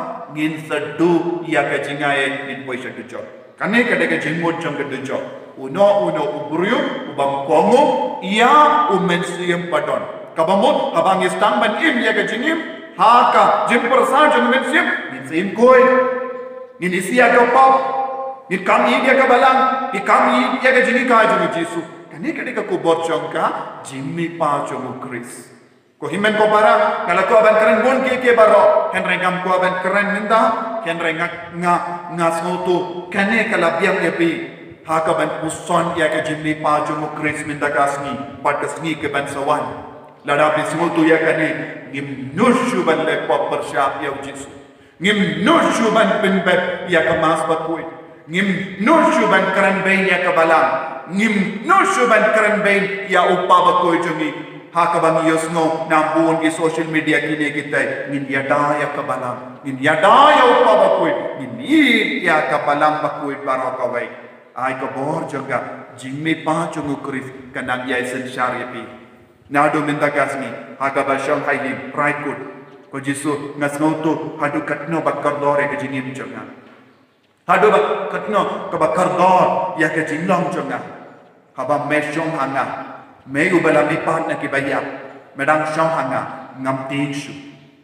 sa du ia ka jingae in poisa dujo. Kane kada ka jingmod jong ka dujo. Uno ubruyo ubam kongo ia mensiam padon. Kabamot habang istang ban im ya ka jingim haka jim persa jong mensiam min sim koi ni isia ka pop ni kam i dia ka balang ni kam i dia ka jingi ka jong Jisu kani kade ka kubot jong ka jimmi pa jong Kris ko himen ko para kala ko ban keren bon ke baro hen rengam ko ban keren minda hen rengak nga snotu kane kala biam epi haka ban puson ya ka jimmi pa jong Kris minda kasni pat kasni ke ban sawan ladapi semua tu ya kani ngim nusyuban le pop persyap ya Jisu ngim nusyuban penbet ya kemas bakui ngim nusyuban keren bain ya kebalang ngim nusyuban keren bain ya upa bakui jongi hakabang yosno nambun di social media kini kita ngin ya daya kebalang ngin ya daya upa bakui ngin ya kebalang bakui barakawai ai kabor juga jimmi pa jongu Kris kanang ya sen syaripi Nado minta kasni, haga basyang hayi, praikut. Ko Jisu ngasngautu hadu katno bakar dore ke jingim jonga. Hadu katno ke bakar dor ya ke jinglong jonga. Haba mesyong hanga, me ubala lipat na kibayap, medang syong hanga ngam tingshu.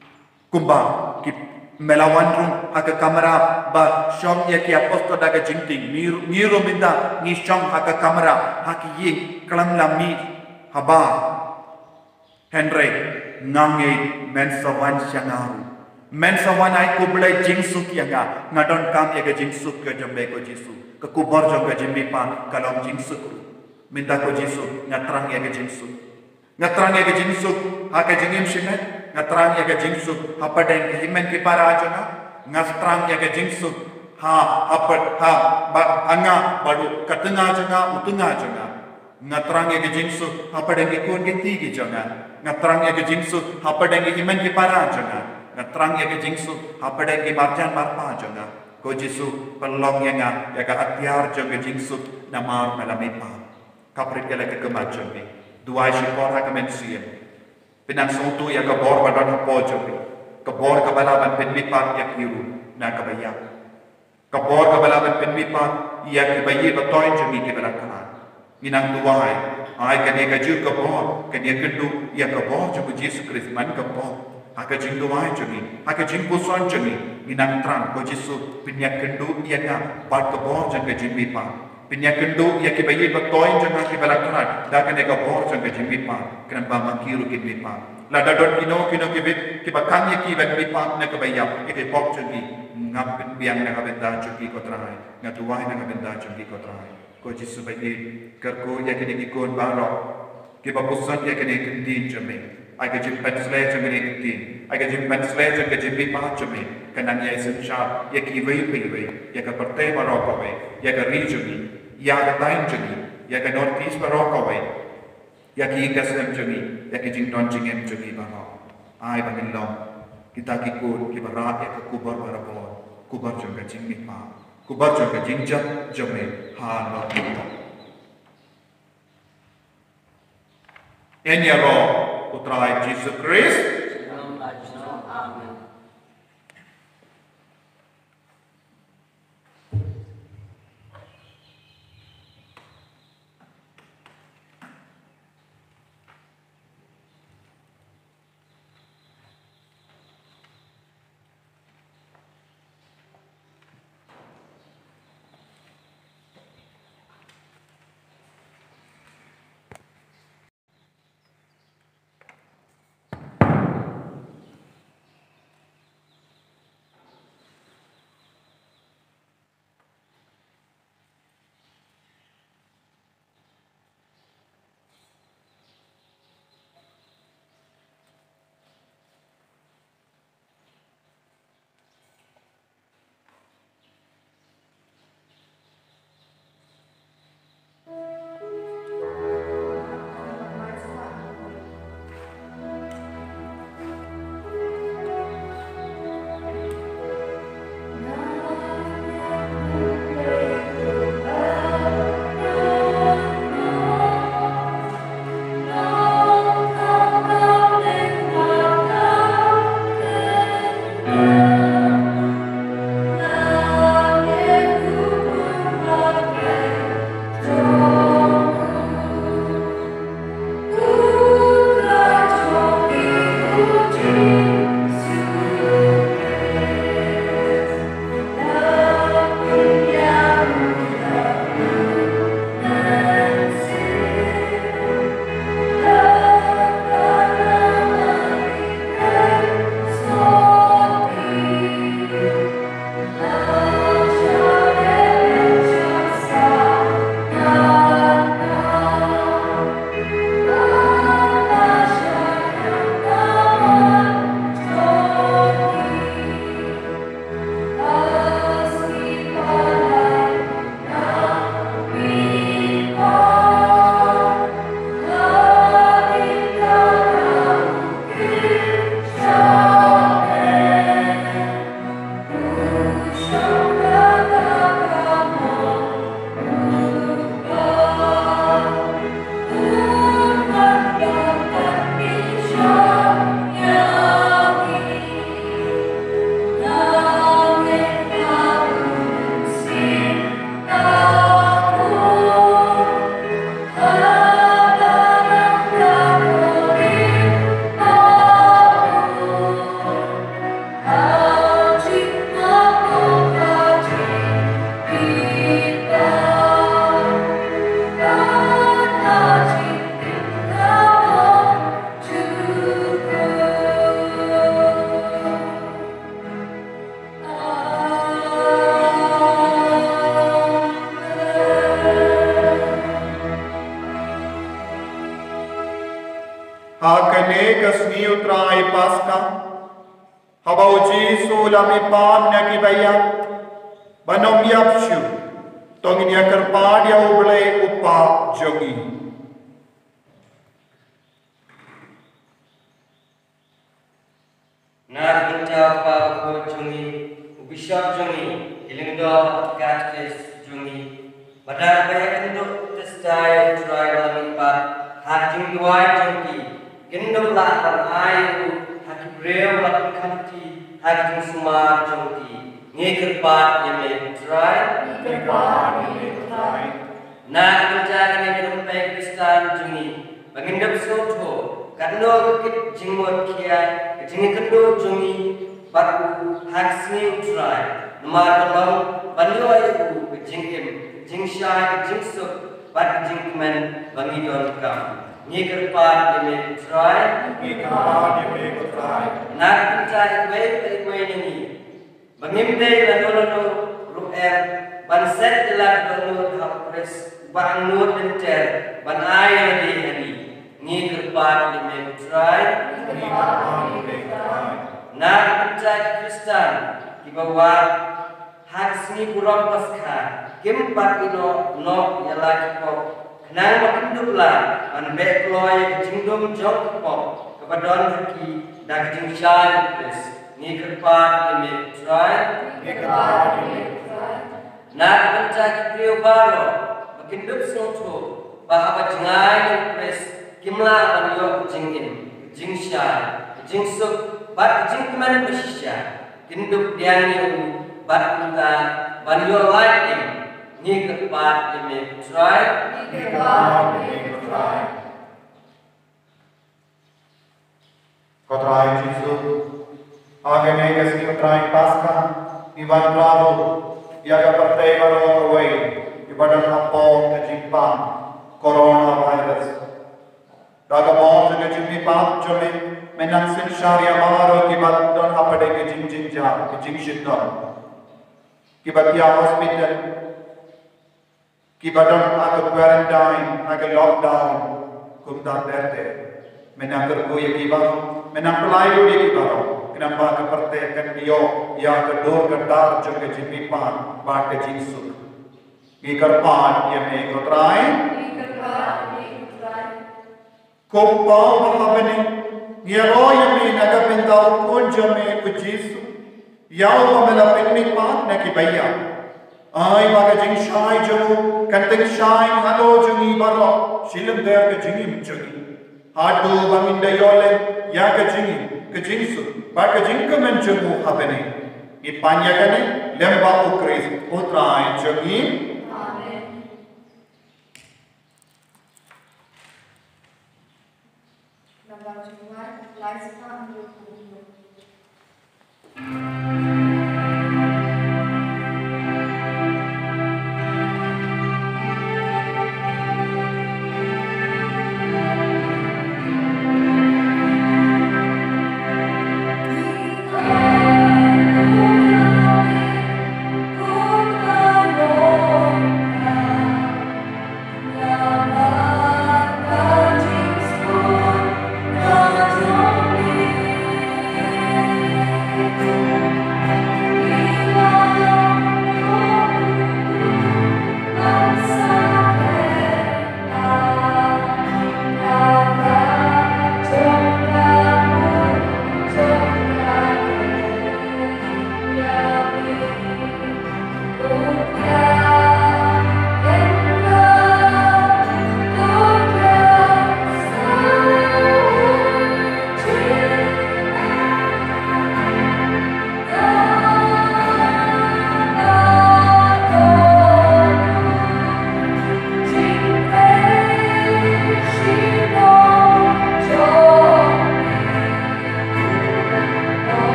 Kumba ki melawan rung haga kamera ba syong ya ki aposto daga jingting, miru minta ni syong haga kamera haki ying kelam lami haba Henry ngangi mensawan syangaru mensawan ai kublai jingsuk yanga ngadon kam yaga jingsuk ke jambe ko Jisu ke kubar jong ke jimbi pan kalau jingsuk minta ko Jisu ngatrang yaga jingsuk ha ke jingim shimet ngatrang yaga jingsuk apa den ke himen ki para ajana ngastrang yaga jingsuk ha apa ha anga baru katengah janga utunga janga ngatrang yaga jingsuk apa den ki kon ki tigi janga ngatrang ya ke jingsu hapa dengi himen ki para janga ngatrang ya ke jingsu hapa dengi marjan marpa janga ko Jisu pelong yang ya ka hatiar janga jingsu namar malamipa kaprit kala ke kemacang ni dua shipor ha kemensian pinang sotu ya ka bor badan hapo janga ka bor ka balaban penmipat ya kiru na ka bayap ka bor ka balaban penmipat ya ki bayi batoy jami ki balakan inang tuwai ai kani ka ju ka bo kani kendu ya ka bo ju Jisu Kris man ka bo aka jing duai jami aka jing pusan jami inang trang ko Jisu pinyak kendu ya ka bat ka bo jang ka jimbi pa pinyak kendu ya ki bayi batoy jang ki balakran da kani ka bo jang ka jimbi pa kan ba makiru ki jimbi pa la da dot kino ki bit ki bakang ya ki ban bi pa na ka bayap ki bo jagi ngap biang na ka benda jagi ko trai ngatuai na ka benda jagi ko trai ko Jisu bayi kerko ya kini ikon barok ki bapusan ya kini kendin jami ai ka jim pensle jami kendin ai ka jim pensle jami ka jim pa jami kanang ya sencha ya ki wei ya ka parte barok wei ya ka region ya ka time jami ya ka north east barok wei ya ki kasem jami ya ki jing don jingem jami barok ai bangilong kita ki kun ki barat ya ka kubar barabon kubar jam ka jing pa kubar jam ka jing jami ha no Enya roh putra Yesus Kristus. Amen. kesmi utrai Paskha. Habau Jesu lami pan na kibaya. Banom yapshu. Tongin ya kerpad ya uble upa Joby. Nak menjawab apa Joby, Bishop Joby, Ilingdo Gatkes Joby. Badan banyak untuk testai try dalam impat hajing dua Joby. Gendong lah berayu haki breu lah kamti hajing semua Joby. Ngekerpat yang try. Nak menjaga negeri Pakistan Joby. Bangindap soto. Kando kit jingmot kia, jingi kando Joby. Baru haksni try. Nomor kolom banyo ayu jingim. Jing syai, jing sup, bat jing kemen, bangi don kam. Ni kerpat yang try. Nak pencari baik ini. Bangimde lalu ru'er, ban set jelas dono hapres, ban nur benter, ban ayah di hari. Ni kerpat yang try. Nak pencari Kristen, di bawah haksni burung Paskha. Kempat ino no yalaki pop. Kenang makin dupla, an bekloy jingdom jok pop. Kepadon haki dak jing shan pres. Ni kerpat ime try. Nak pencaki priu baro, makin dup soto. Bahapa jengai pres. Kimla banyo jingin, jing shan, jing sup, bat jing keman bersisya. Kindup dianyu, bat kita banyo lightning. Ni kerpat ini try. Kau try Jesu. Agame kesmi utrai Paskha. Iwan Prabu. Iaga partai baru away. Ibadan apo kejimpan. Coronavirus. Daga bom dengan jimpi pap jome. Menang sin syariah baru kibat don apade kejing jinja. Kejing shidon. Kibat ya hospital. Kibadon aga quarantine, aga lockdown, kumda berte. Menang kergoy kibaro, menang pelayu di kibaro. Kenapa keperte kan dia yang kedua kedar juga jipipan, bate jinsuk. Gikarpan yang mengotrai. Kompau mahabeni, niaro yang menaga pentau konjame kujisu. Yau memelapin mipan nakibaya. Ay baga jing shai jamu, kanting shai halo jungi baro, shilim der ke jingim jungi. Hadu banginda yole, ya ke jingsu, baga jing kemen jamu habene. Ipanya kane, lemba ukris, utrai jungi. Amen. Nomor 2, lifespan 20. Thank you.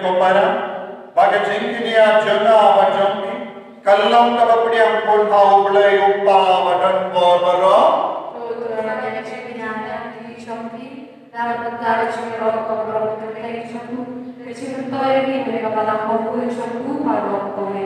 ko para baga jingkinia janga wa jampi kallam ka bapdi ang pol hau blai uppa wadan bor baro dalam bentar cimero kobrol terkait suku kecil ini mereka pada kobrol suku pada kowe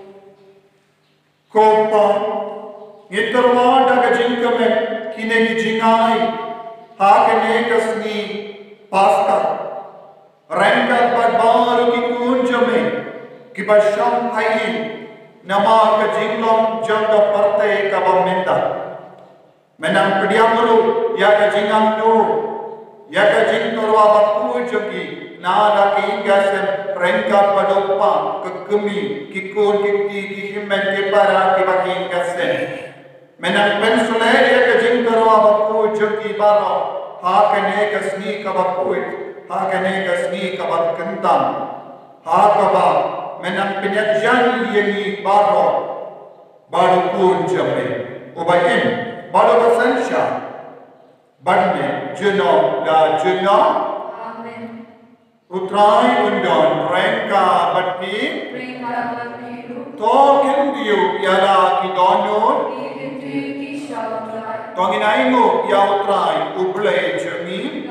kopa ngitarwa daga jingkame kine ki jingai hakane kasni Paskha rangka barbaru ki kunjame ki basham hai nama ka jinglom janga parte ka bamenda menang pediamru ya ka jingam tu ya ka jing torwa bakku jogi na ki gasem rangka padoppa kekemi ki kun ki himmen ki para ki baking gasem menang pensule ya ka jing torwa bakku jogi baro hakane kasni ka bakku hakane kasni ka bakkentam hakaba menang penyakjan yeni baro baru kun jame obain baru basansha badne juno la juno amen utrai undon rengka bati token diu yala kidonun tongin aingu ya utrai uble jemi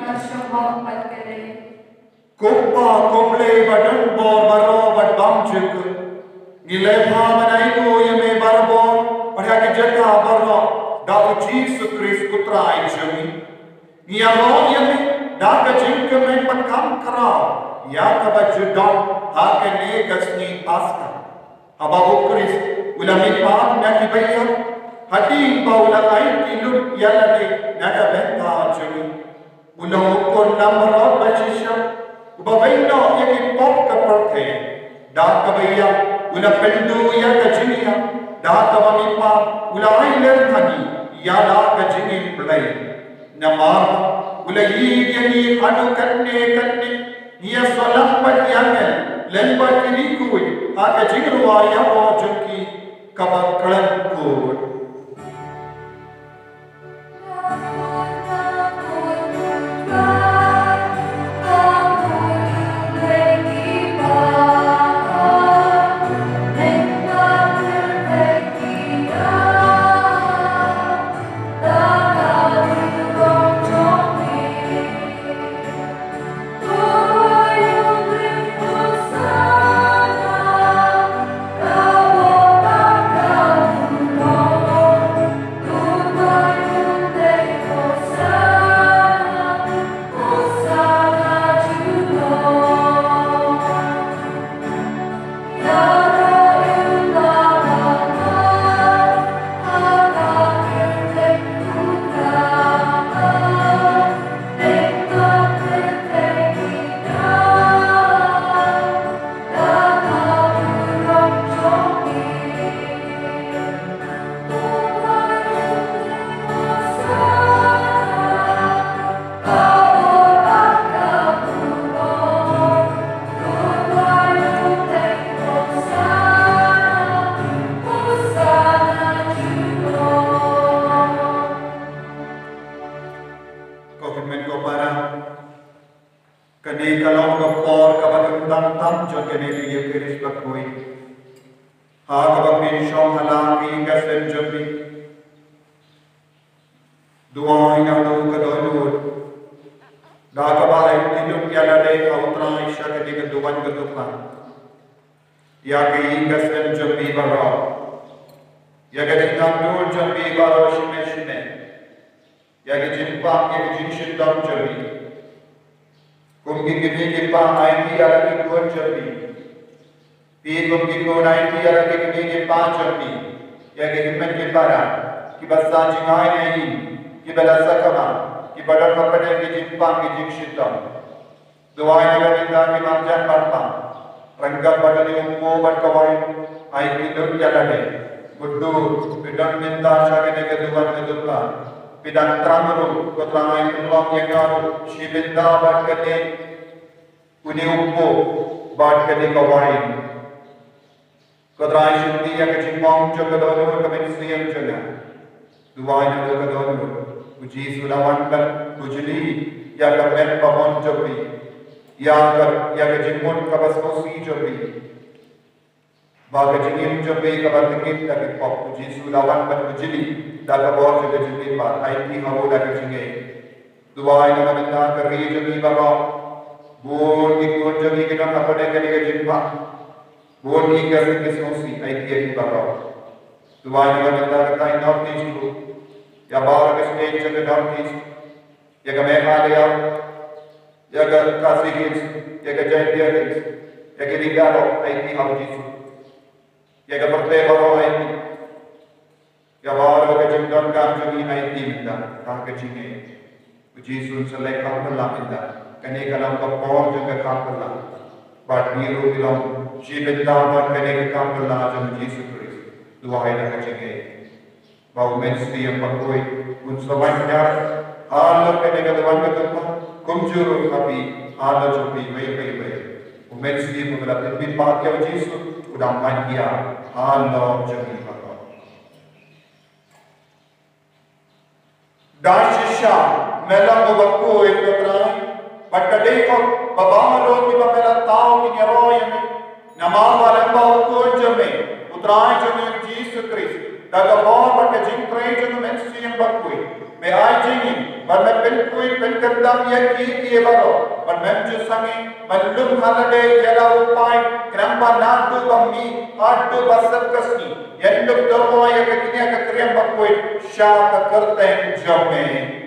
Kupa komple badan bor baro bad bam juk nilai manai no yame barbo padha ke jaka baro da Jesus Christ utrai jemi niya lo yame da ka jink men pakam kara ya ka bajudon ha ke ne gasni Paskha ababu Christ ulami pam na ki bayya hati baula ai kilun yala de naga benta jemi ulo ko namro bachisha Babaino yaki pop ka parte da ka bayya ula pendu ya ka jinia da ka wamipa ula ailen thani ya da ka jini play namar ula yini anu kanne ya salam pat yangel lemba kini kui ha ka jingruwa ya o junki ka kalan ko Bidang tramru kotrangai tulong yengaru shibinda batkade uni umpo batkade kawain kotrai shindi ya kachimong jogadonu kamenisiyam jaga duai na jogadonu uji sulawankan ujli ya kamen pamon jobi ya ke jingmun kabas kosi Joby baga jingim Joby kabar dikit dari pop Yesus lawan berjili dalam bawah juga Joby bar IT hawo dari jinge dua ini kita keri Joby baga bor ikut Joby kita apa dengan ke jingpa bor ikut ke kosi IT di baga dua ini kita kata North East ya bawa ke stage juga North East ya ke Meghalaya ya ke Khasi Hills ya ke Jaintia Hills ya ke Rigaro IT hawo Yesus ya ke Pertebaro IT ya bawa ke jingdon kam Joby IT minta tak ke jinge Yesus selek kampela minta kene kalam ka por juga kampela but biru bilang jibenta but kene ke kampela jam Yesus Kristus dua hari ke jinge bau mensti yang pakoi un sabanya hal kene ke dewan ke tempat kumjur tapi hal Joby baik mensti mengalami pinpat yang Yesus udah manja hal Joby pakoi dasisha melang waktu itu terai but kadai ko babama lo ki babela tao ki nyaro yame nama walang bau ko jame utrai jame Yesus Kristus daga bor but jing trai jame mensi yang bakui me ai jing but me pen kui pen kadam ya ki baro but mem ju sange malum halade yala upai kramba nadu bammi adu basat kasni yenduk dormo ya kekinya ke kriam bakui sha ka karte jame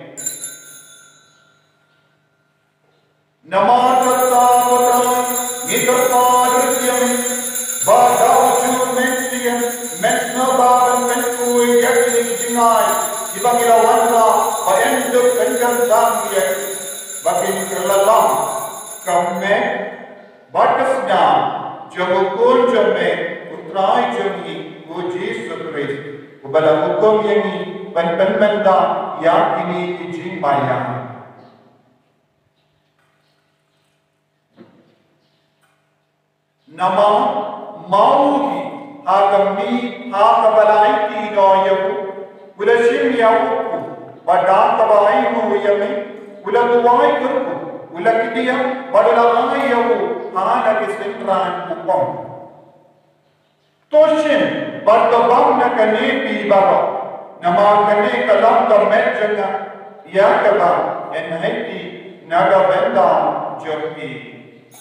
Namakata Vatra, Nikarpar Yami, Badauju Mensian, Mensnabadan Menkui Yakini Jingai, Ibangila Wandra, Bayenduk Penjan Dambiak, Bakin Kerlalam, Kamme, Batasnya, Jabukun Jame, Utrai Jami, Uji Sukris, Ubala Hukum Yami, Penmenda, Yakini Ijimaya. Nama mauhi agami akabalai ti noyabu ulashim yawu badang kabai mu yami uladuai kurku ulakidia badalai yawu hana kisintran upam toshin badabam na kane pi baba nama kane kalam ka mejanga ya kaba enhaiti naga benda Joby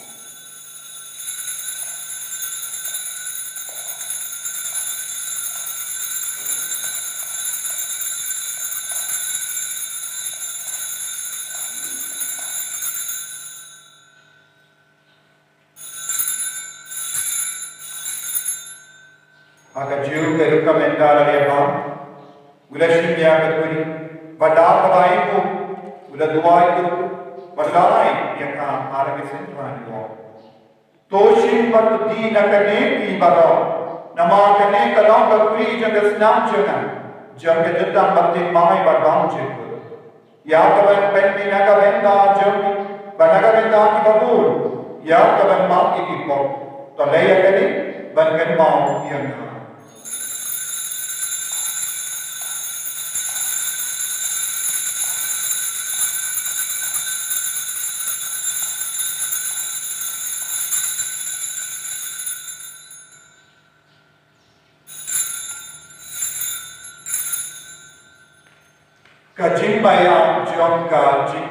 Aga jiu ke ruka mentara leba, ula shimya katuri, badar kabai ko, ula duai ko, badai yaka arage sentran ko. Toshin patuti na kane ki baro, nama kane kalam katuri jaga snam jaga, jaga jatang batti mai badam jaga. Ya kaban pen na kabenda Joby, banaga benda ki babur, ya kaban mak ki po, to leya kane bangan mau yana. Kajing bayang jom kajing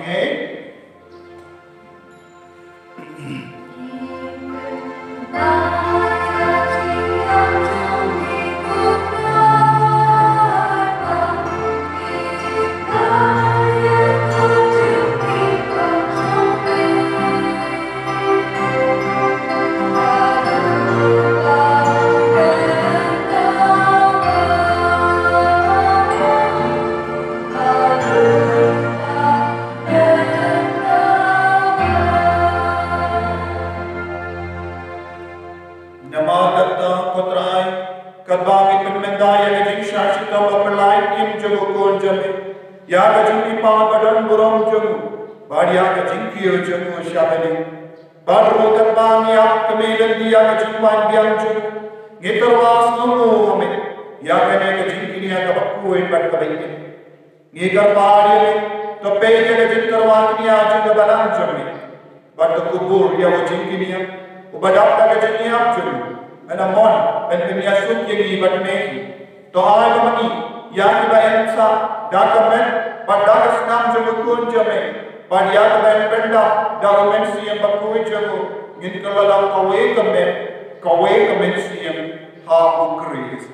ya kajing pipa badan burung jemu, badia kajing kio jemu syabali, baru terbang ya kemudian dia kajing wan biang jemu, ngiterwas nemu ame, ya kene kajing kini ya kapak kue bat kabaikin, ngigar padi tope kene kajing terwan kini aja kebalang jemu, But the kubur ya wajinkinia, ubadapta ke jeniap julu, enamon, penpenyasuk yang ibat neki. Tohai kemani, yang iba ensa, dakamen, pada senam julu kun jame, pada yang iba penda, dakumen siam bakui julu, ngin kelalang kawe kemen siam ha ukris.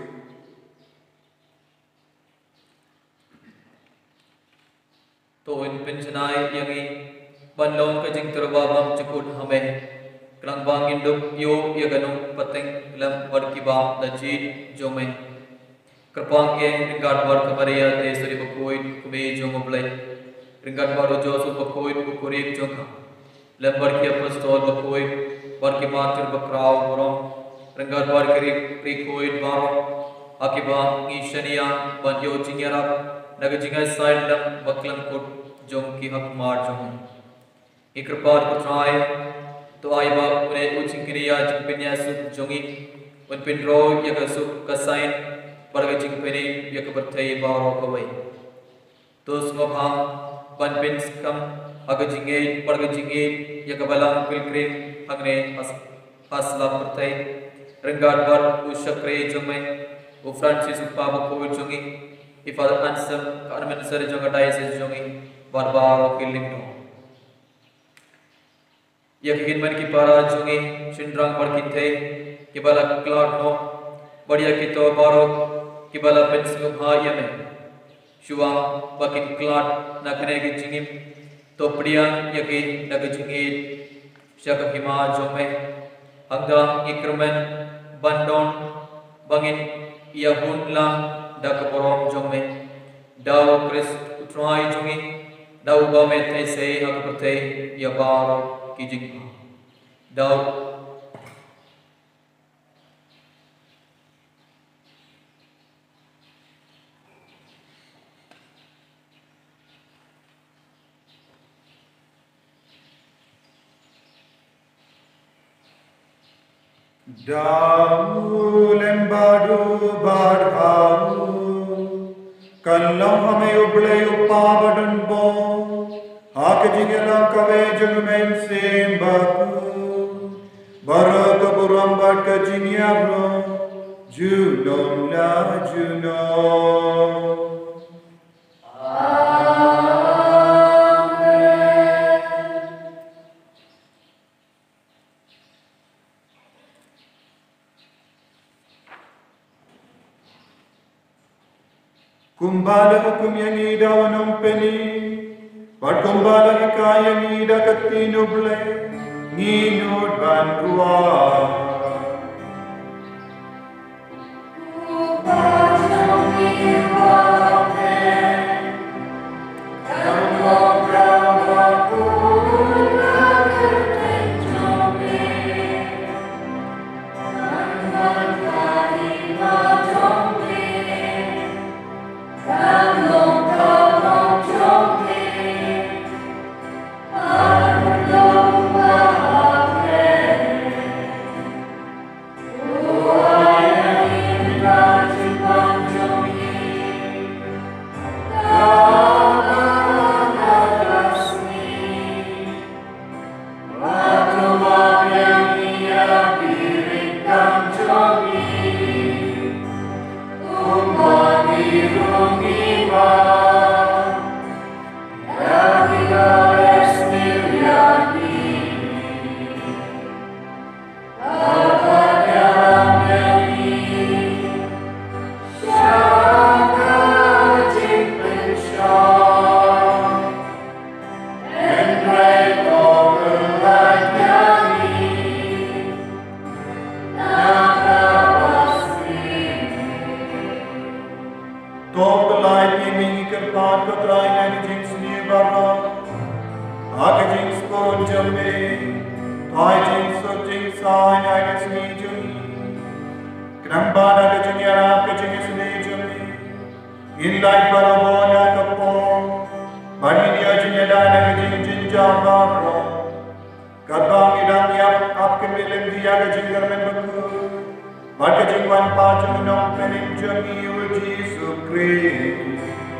तो इन पिंचनाए यंगी बनलों के जिंग तरबाबम चकुट हमें करंग बांगिंडुक यो यगनु पतंग लम वर्किबा लजीत जो में करपांग ये रिंगाट वर कमरिया तेसरी बकोई कुबे जो मुबले रिंगाट वारो जो सु बकोई कुकुरीक जो का लम वर्की अपस्टोल बकोई वर्की मातर बकराव वरों रिंगाट वर करी प्रीकोई बारो आकिबा ईशनिया बंयो जिंगरा नगजिंगा साइड लम बकलन कुट जों की हक मार जों इकरपार कुत्राए तो आई बाप उन्हें उचिंक्रिया जिंपिन्या सुख जोंगी उन पिंड्रो यक सुख कसाइन बरग जिंपिनी यक बर्थई बारो कवई तो स्मभां बन पिंस कम अग जिंगे बरग जिंगे यक बलां पिलक्रे हगने हसला बर्थई रंगाट बर उशक्रे जोंगे वो फ्रांसिस पाप कोविड जोंगी इफाद अंसम कारमें सर जोंगा डाइसेस जोंगी बार किलिंग नो यकीन मन की पारा जोंगी चिंड्रांग पर किथे कि बाला क्लाट नो बढ़िया की तो बारो कि बाला पेंसिल भाई में शुआ बकिन क्लाट नखने की जिंगिम तो बढ़िया यकीन नग जिंगी शक हिमा जो में अंगा इक्रमन बंडोन बंगिन यहुनला डक बरोम जो में दाव क्रिस्ट उतराई जोंगी दाव बामे थे से अकबते या बारो की जिंगा दाव Dahu lembadu badhahu kallam hame uble upabadan bo hak jingela kave jangmen sembaku barak buram bad ka jinyabro julom la juno Kumbala hukum yang ida wanong peni, bat kumbala ika yang ida katinuble, nginut ban ruah.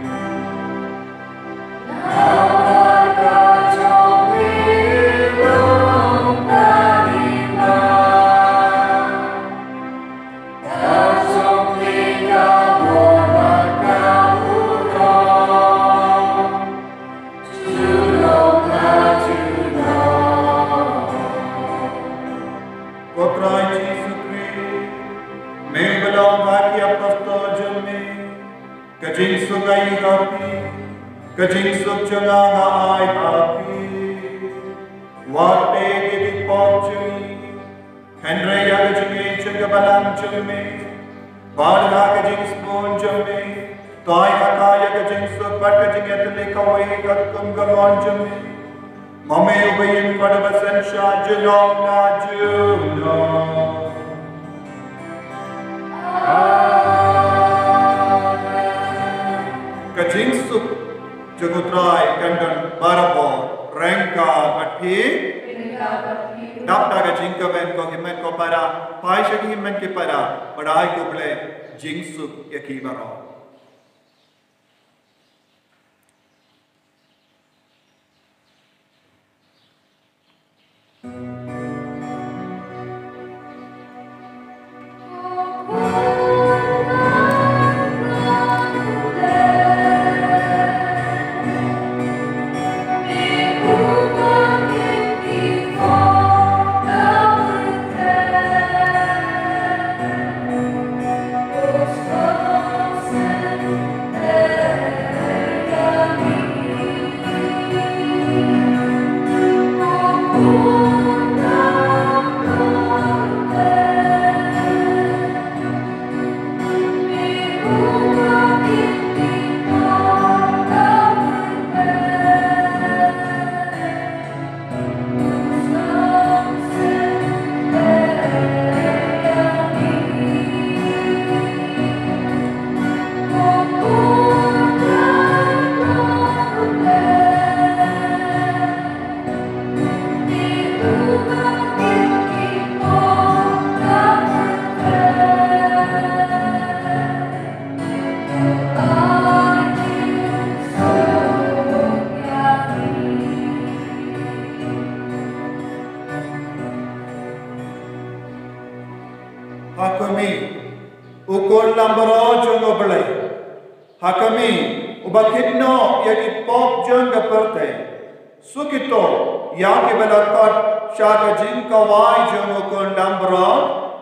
Now, God, Kajing sungai api, kajing sukjanga ai api. Wate gigi pojumi, Henry agajingi chagabalam chumi, Badha kajing spoon chumi, Toy hakaya kajing supat kajing etli kawai kakum galon chumi. Mame ubayin padabasan shah julong na julong. Kajing sup jagutrai kandan barabo rengka batpi dapta kajing kaben ko himen ko para pai shagi himen ke para padai ko ble jing sup yaki baro. Hakami ukol lambaro jongo belai. Hakami ubakitno yaki pop jonga perte. Sukito yaki belakat shaka jinka wai jongo kon lambaro.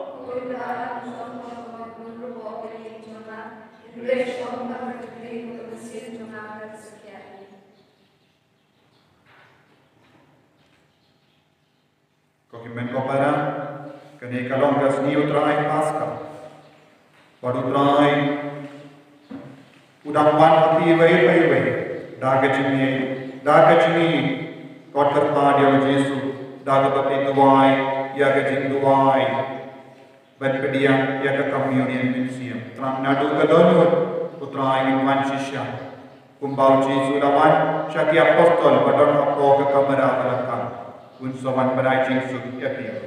Kokimen kopara kene kalong kas ni utrai Paskha. Baru utrai udang wan api wei daga jini kot kerpa dia Yesu daga bapi duai ya gajing duai ban pediang ya ke communion minsiam tram nadu kadonut utrai min wan shisha kumbau Yesu lawan syaki apostol badon apo ke kamera belakang unsawan berai Yesu ya pia.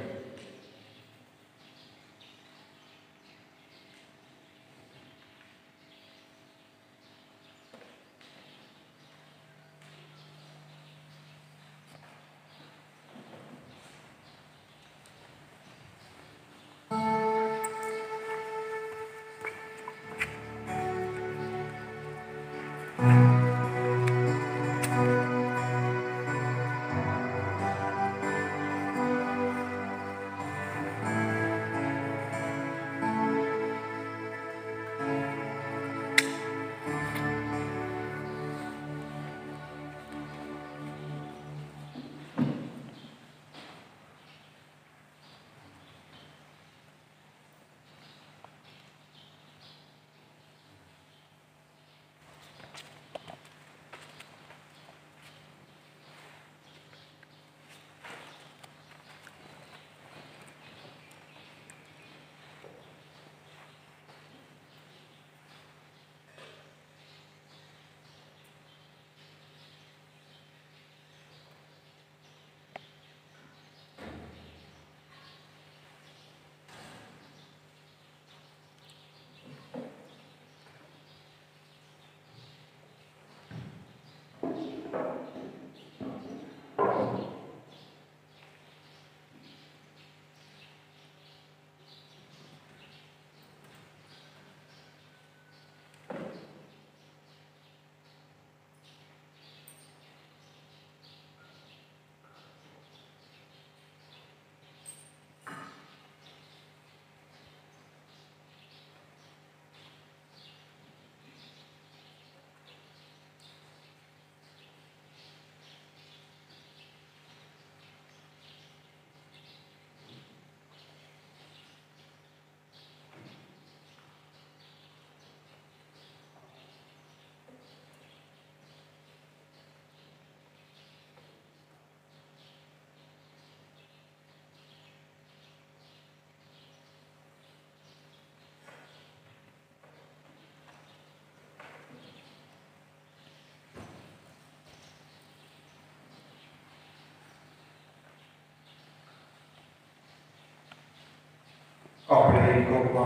Oblei kopa.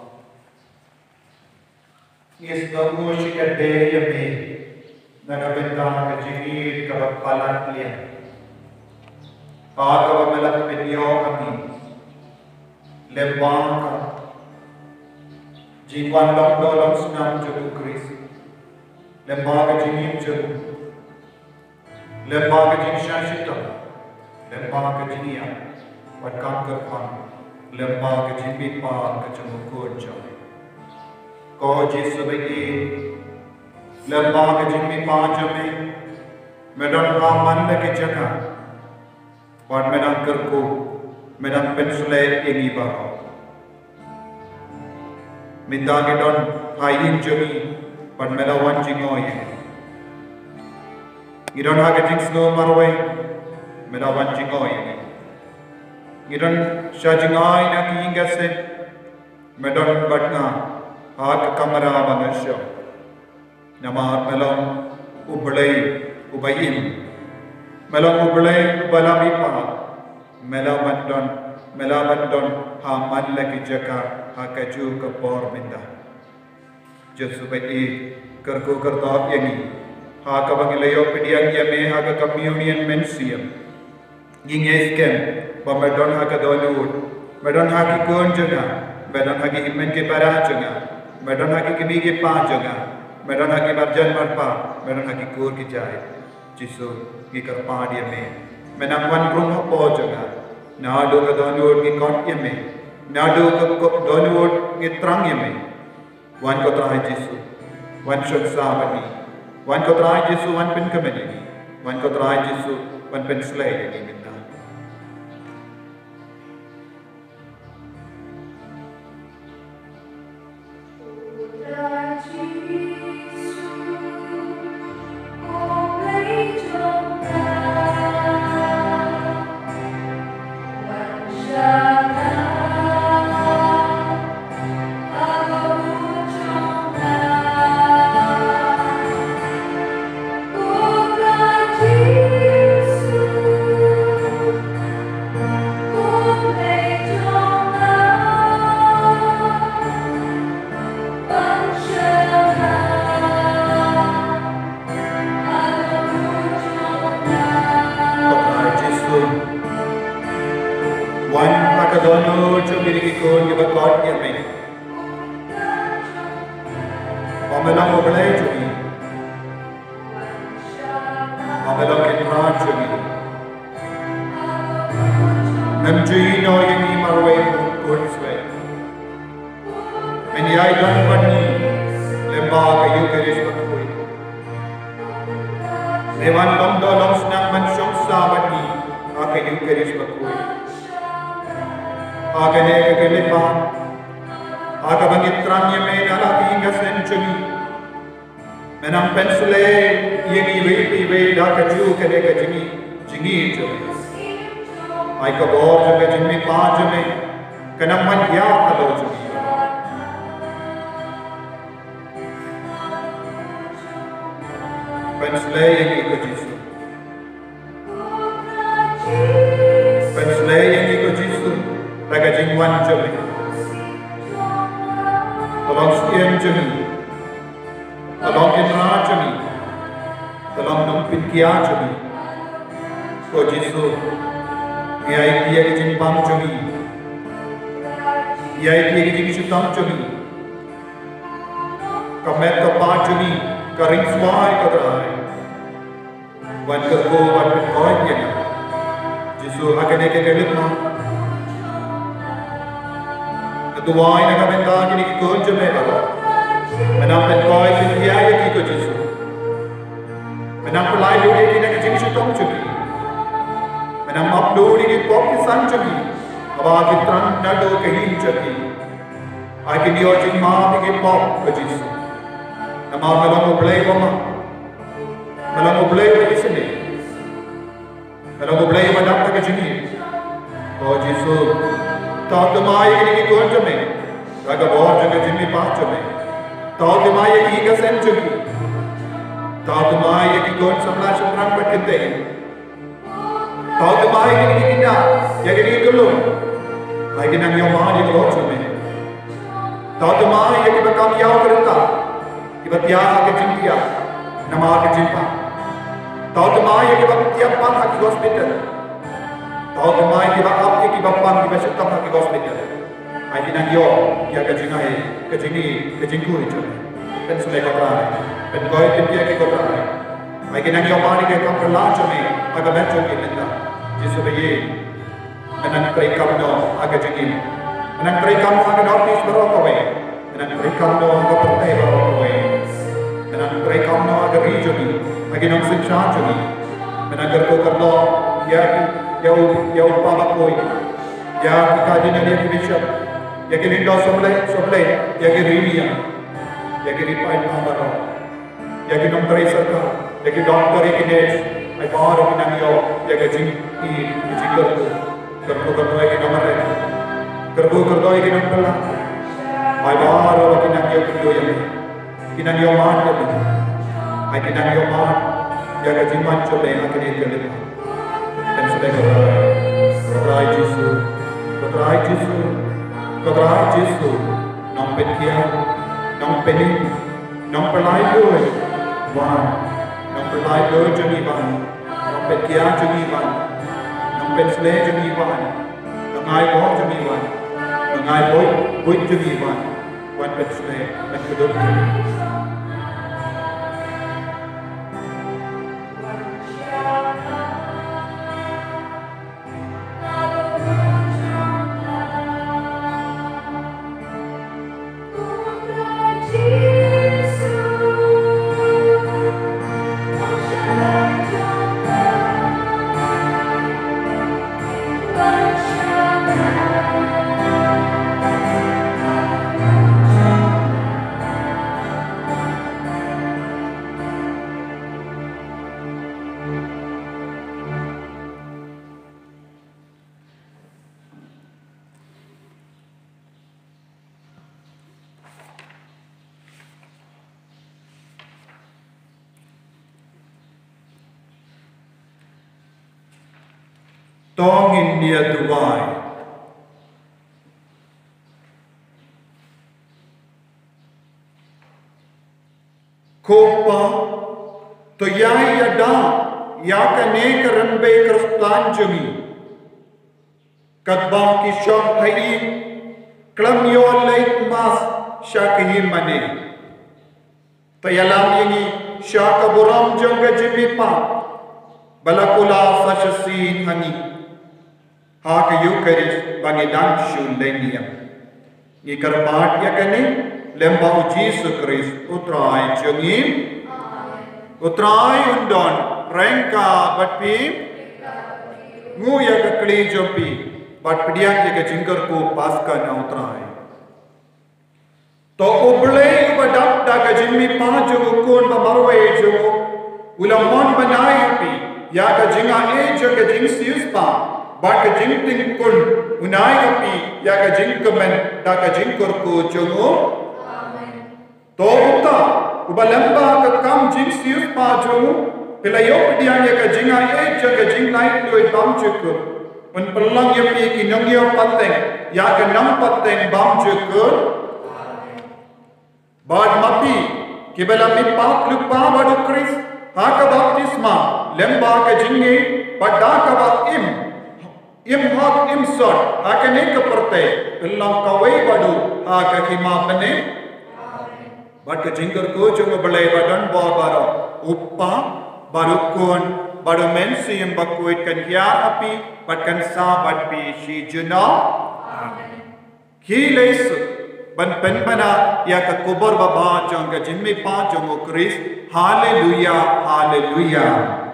Yes, the music a day of me. Nagabenta ka jingir ka palat liya. Aga melap pinyo kami. Lembang ka. Jingwan lom dolom sunam jugu Kris. Lembang ka jingim jugu. Lembang ka jing shashita. Lembang ka jingia. Wat kam ka pan. Lembang ka jingbi pan ka jugu kurja. Ko Jesu bagi. Lembang ka jingbi pan jame. Medan raman lagi jaga. Wan medan kerku. Medan pensule ini baro. Minta gedon hayin jami pan melawan jingoy. Gidon haga jingslo marway melawan jingoy. Gidon shajingoy na kiingase medon batna hag kamera banasyo. Nama melam ublay ubayim. Melam ublay ubalami pa. Melawan don haman lagi jaka hakaju ke por minda. Jesu bagi kerku kertop yangi. Haka bangilayo pediang yame haka communion mensiam. Yingeskem bamedon haka donut. Medon haki kun janga. Medon haki imen ke para janga. Medon haki kini ke pa janga. Medon haki barjan marpa. Medon haki kur ki jai. Jesu ngikar pa dia me. Menangwan rumah po janga. Nado ka donut ngikot yame. Nado ka donut ngitrang yame. Wan ko trai Jesu. Wan shot sabani. Wan ko trai Jesu wan pen kamani. Wan ko trai Jesu wan pen slay ni minta. Lagi nang yo ma di lo chume. Tau tu ma ye ki bakam yau kereta. Ki batia ke jintia. Nama ke jimpa. Tau tu ma ye ki bak tiap pan ki hospital. Tau tu ma ye ki bak ap ki bapang ki basetam ki hospital. Ai ki nang yo ya ke jingai ke jingku itu. Pen sule ko prai. Pen koi tintia ki ko prai. Ai ki nang yo ma ni ke kam perla chume. Ai ba becho ki nenda. Jisu be ye. Menang perikam no aga jengin. Menang perikam no aga notis berokawai. Menang perikam no aga pertai berokawai. Menang perikam no aga rijoni. Agi nang sinchajoni. Menang gerko kerdo ya upalakoi. Ya kajina dia bishop. Ya lindo soble ya rimia. Ya ripai pamaro. Ya nang tresaka. Ya doktor ikines. Ai baro kinang yo ya jing gerko. Kerbu lagi nomor ini. Kerbu lagi nomor lah. Ai baru lagi nak dia kerja yang ini. Kita dia mat dia. Ai kita dia mat. Dia kerja mat coba yang akan dia kerja. Dan sudah kerai Yesu, kerai Yesu, kerai Yesu. Nampak dia, nampak ni, nampak lain doi. Wan, nampak lain doi jadi wan. Nampak dia jadi wan.เป็นสเลจะมีวันนายบอกจะมีวันนายบุญจะมีวันเป็นสเลเป็นกระดุมTongin dia tuai. Kopa to yai ada ya kane karanbe kristan jumi. Kadba ki shop hai klam yo late mas shakahi mane. To yalam yini shakaburam janga jimi pa balakula fashasin hani. Hak Eucharist bagi dangshu leniam. Ni karpat ya kene lemba Yesus Kristus utrai jengim. Utrai undon rengka batpi ngu ya ke kli jopi bat pediang ya ke jingkar ku Paskha na utrai. To ublei ubadak da ke jimmi pa jongu kun ba marwai jongu ulamon banai api ya ke jinga je ke jing sius pa. Ba ka jing ting kun unai api ya ka jing kemen da ka jing korku jongo amen to uta ubalamba ka kam jing sius pa jongo pelayo pediang ya ka jinga je ka jing lai loi bam chuku un pelang ya pi kinong yo pateng ya ka nam pateng bam chuku amen bad mapi kibela mi pak lupa badu kris ha ka baptisma lemba ka jingi pada ka ba im hot im sot akan ek perte pelang kawai badu aka khima bane bad ke jingkar ko chung balai badan ba baro uppa barukun badu mensi im bakuit kan ya api bad kan sa bad pi shi juna khiles ban pen bana ya ka kubur baba chung ka jimmi pa chung kris haleluya haleluya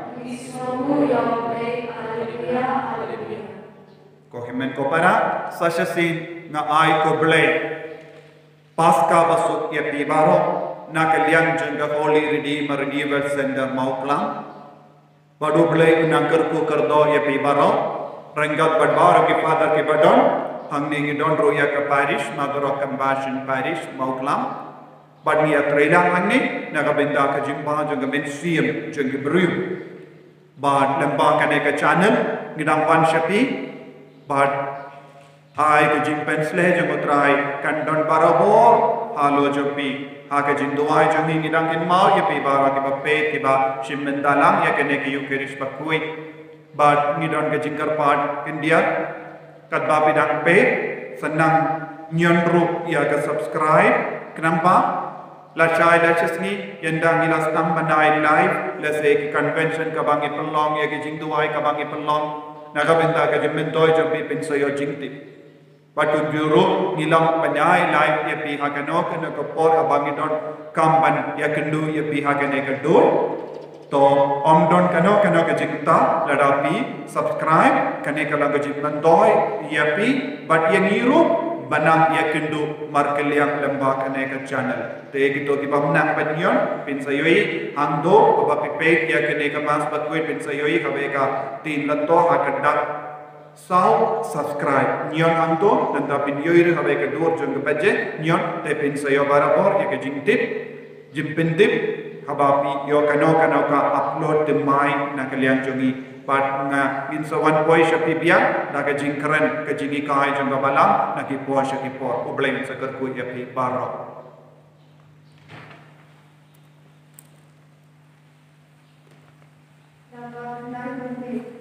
Kohimen ko para sasyasin nga ay ko blay Paskha basuk ya pibaro na kaliang jengga Holy Redeemer Renewal Center Mauklang badu blay unangker ko kardo ya pibaro renggat badbaro ki father ki badon hangning idon roya ka parish magro compassion parish Mauklang badniya trailang hangning nagabenda ka jimpa jengga mensiam jengga bru bad lamba kane ka channel ngidang wan shapi bad Hai ke jing pensle jeng utrai kan don barabor halo Joby ha ke jing duai jeng ni dang kin mau ye pi bara ke bape ke ba shim mendalang ya ke ne ke yukerish bakui but ni don ke jing karpat India kat ba bidang pe senang nyonru ya ke subscribe kenapa la chai la chesni yendang ila stam banai live la se convention ka bangi pelong ya ke jing duai ka bangi pelong na ka benda ka jing mentoi Joby pinsayo jingti Batu juru nilam penyai live ya pihak kena kena kepor abangi don kampan ya kendu ya pihak kena kedul to om don kena kejikta ladapi subscribe kena kalau kejik mendoi ya pi but yang ngiru banang ya kendu markel yang lembah kena ke channel te gitu ki bamnang penyon pin sayoi hangdo apa pipek ya kena ke mas batkuit pin sayoi kabeka tin lanto hakadak Sau subscribe nyon anto dan tapi video ini sampai kedua jeng kebaje nyon tepin saya barabor ya ke jingtip jimpintip habapi yo kano ka upload the mai na kalian jongi pat nga in so one boy shapi biang na ke jingkeren ke jingi kai jeng balam na ki po shapi po ubleng sakar ku ya pi baro Yang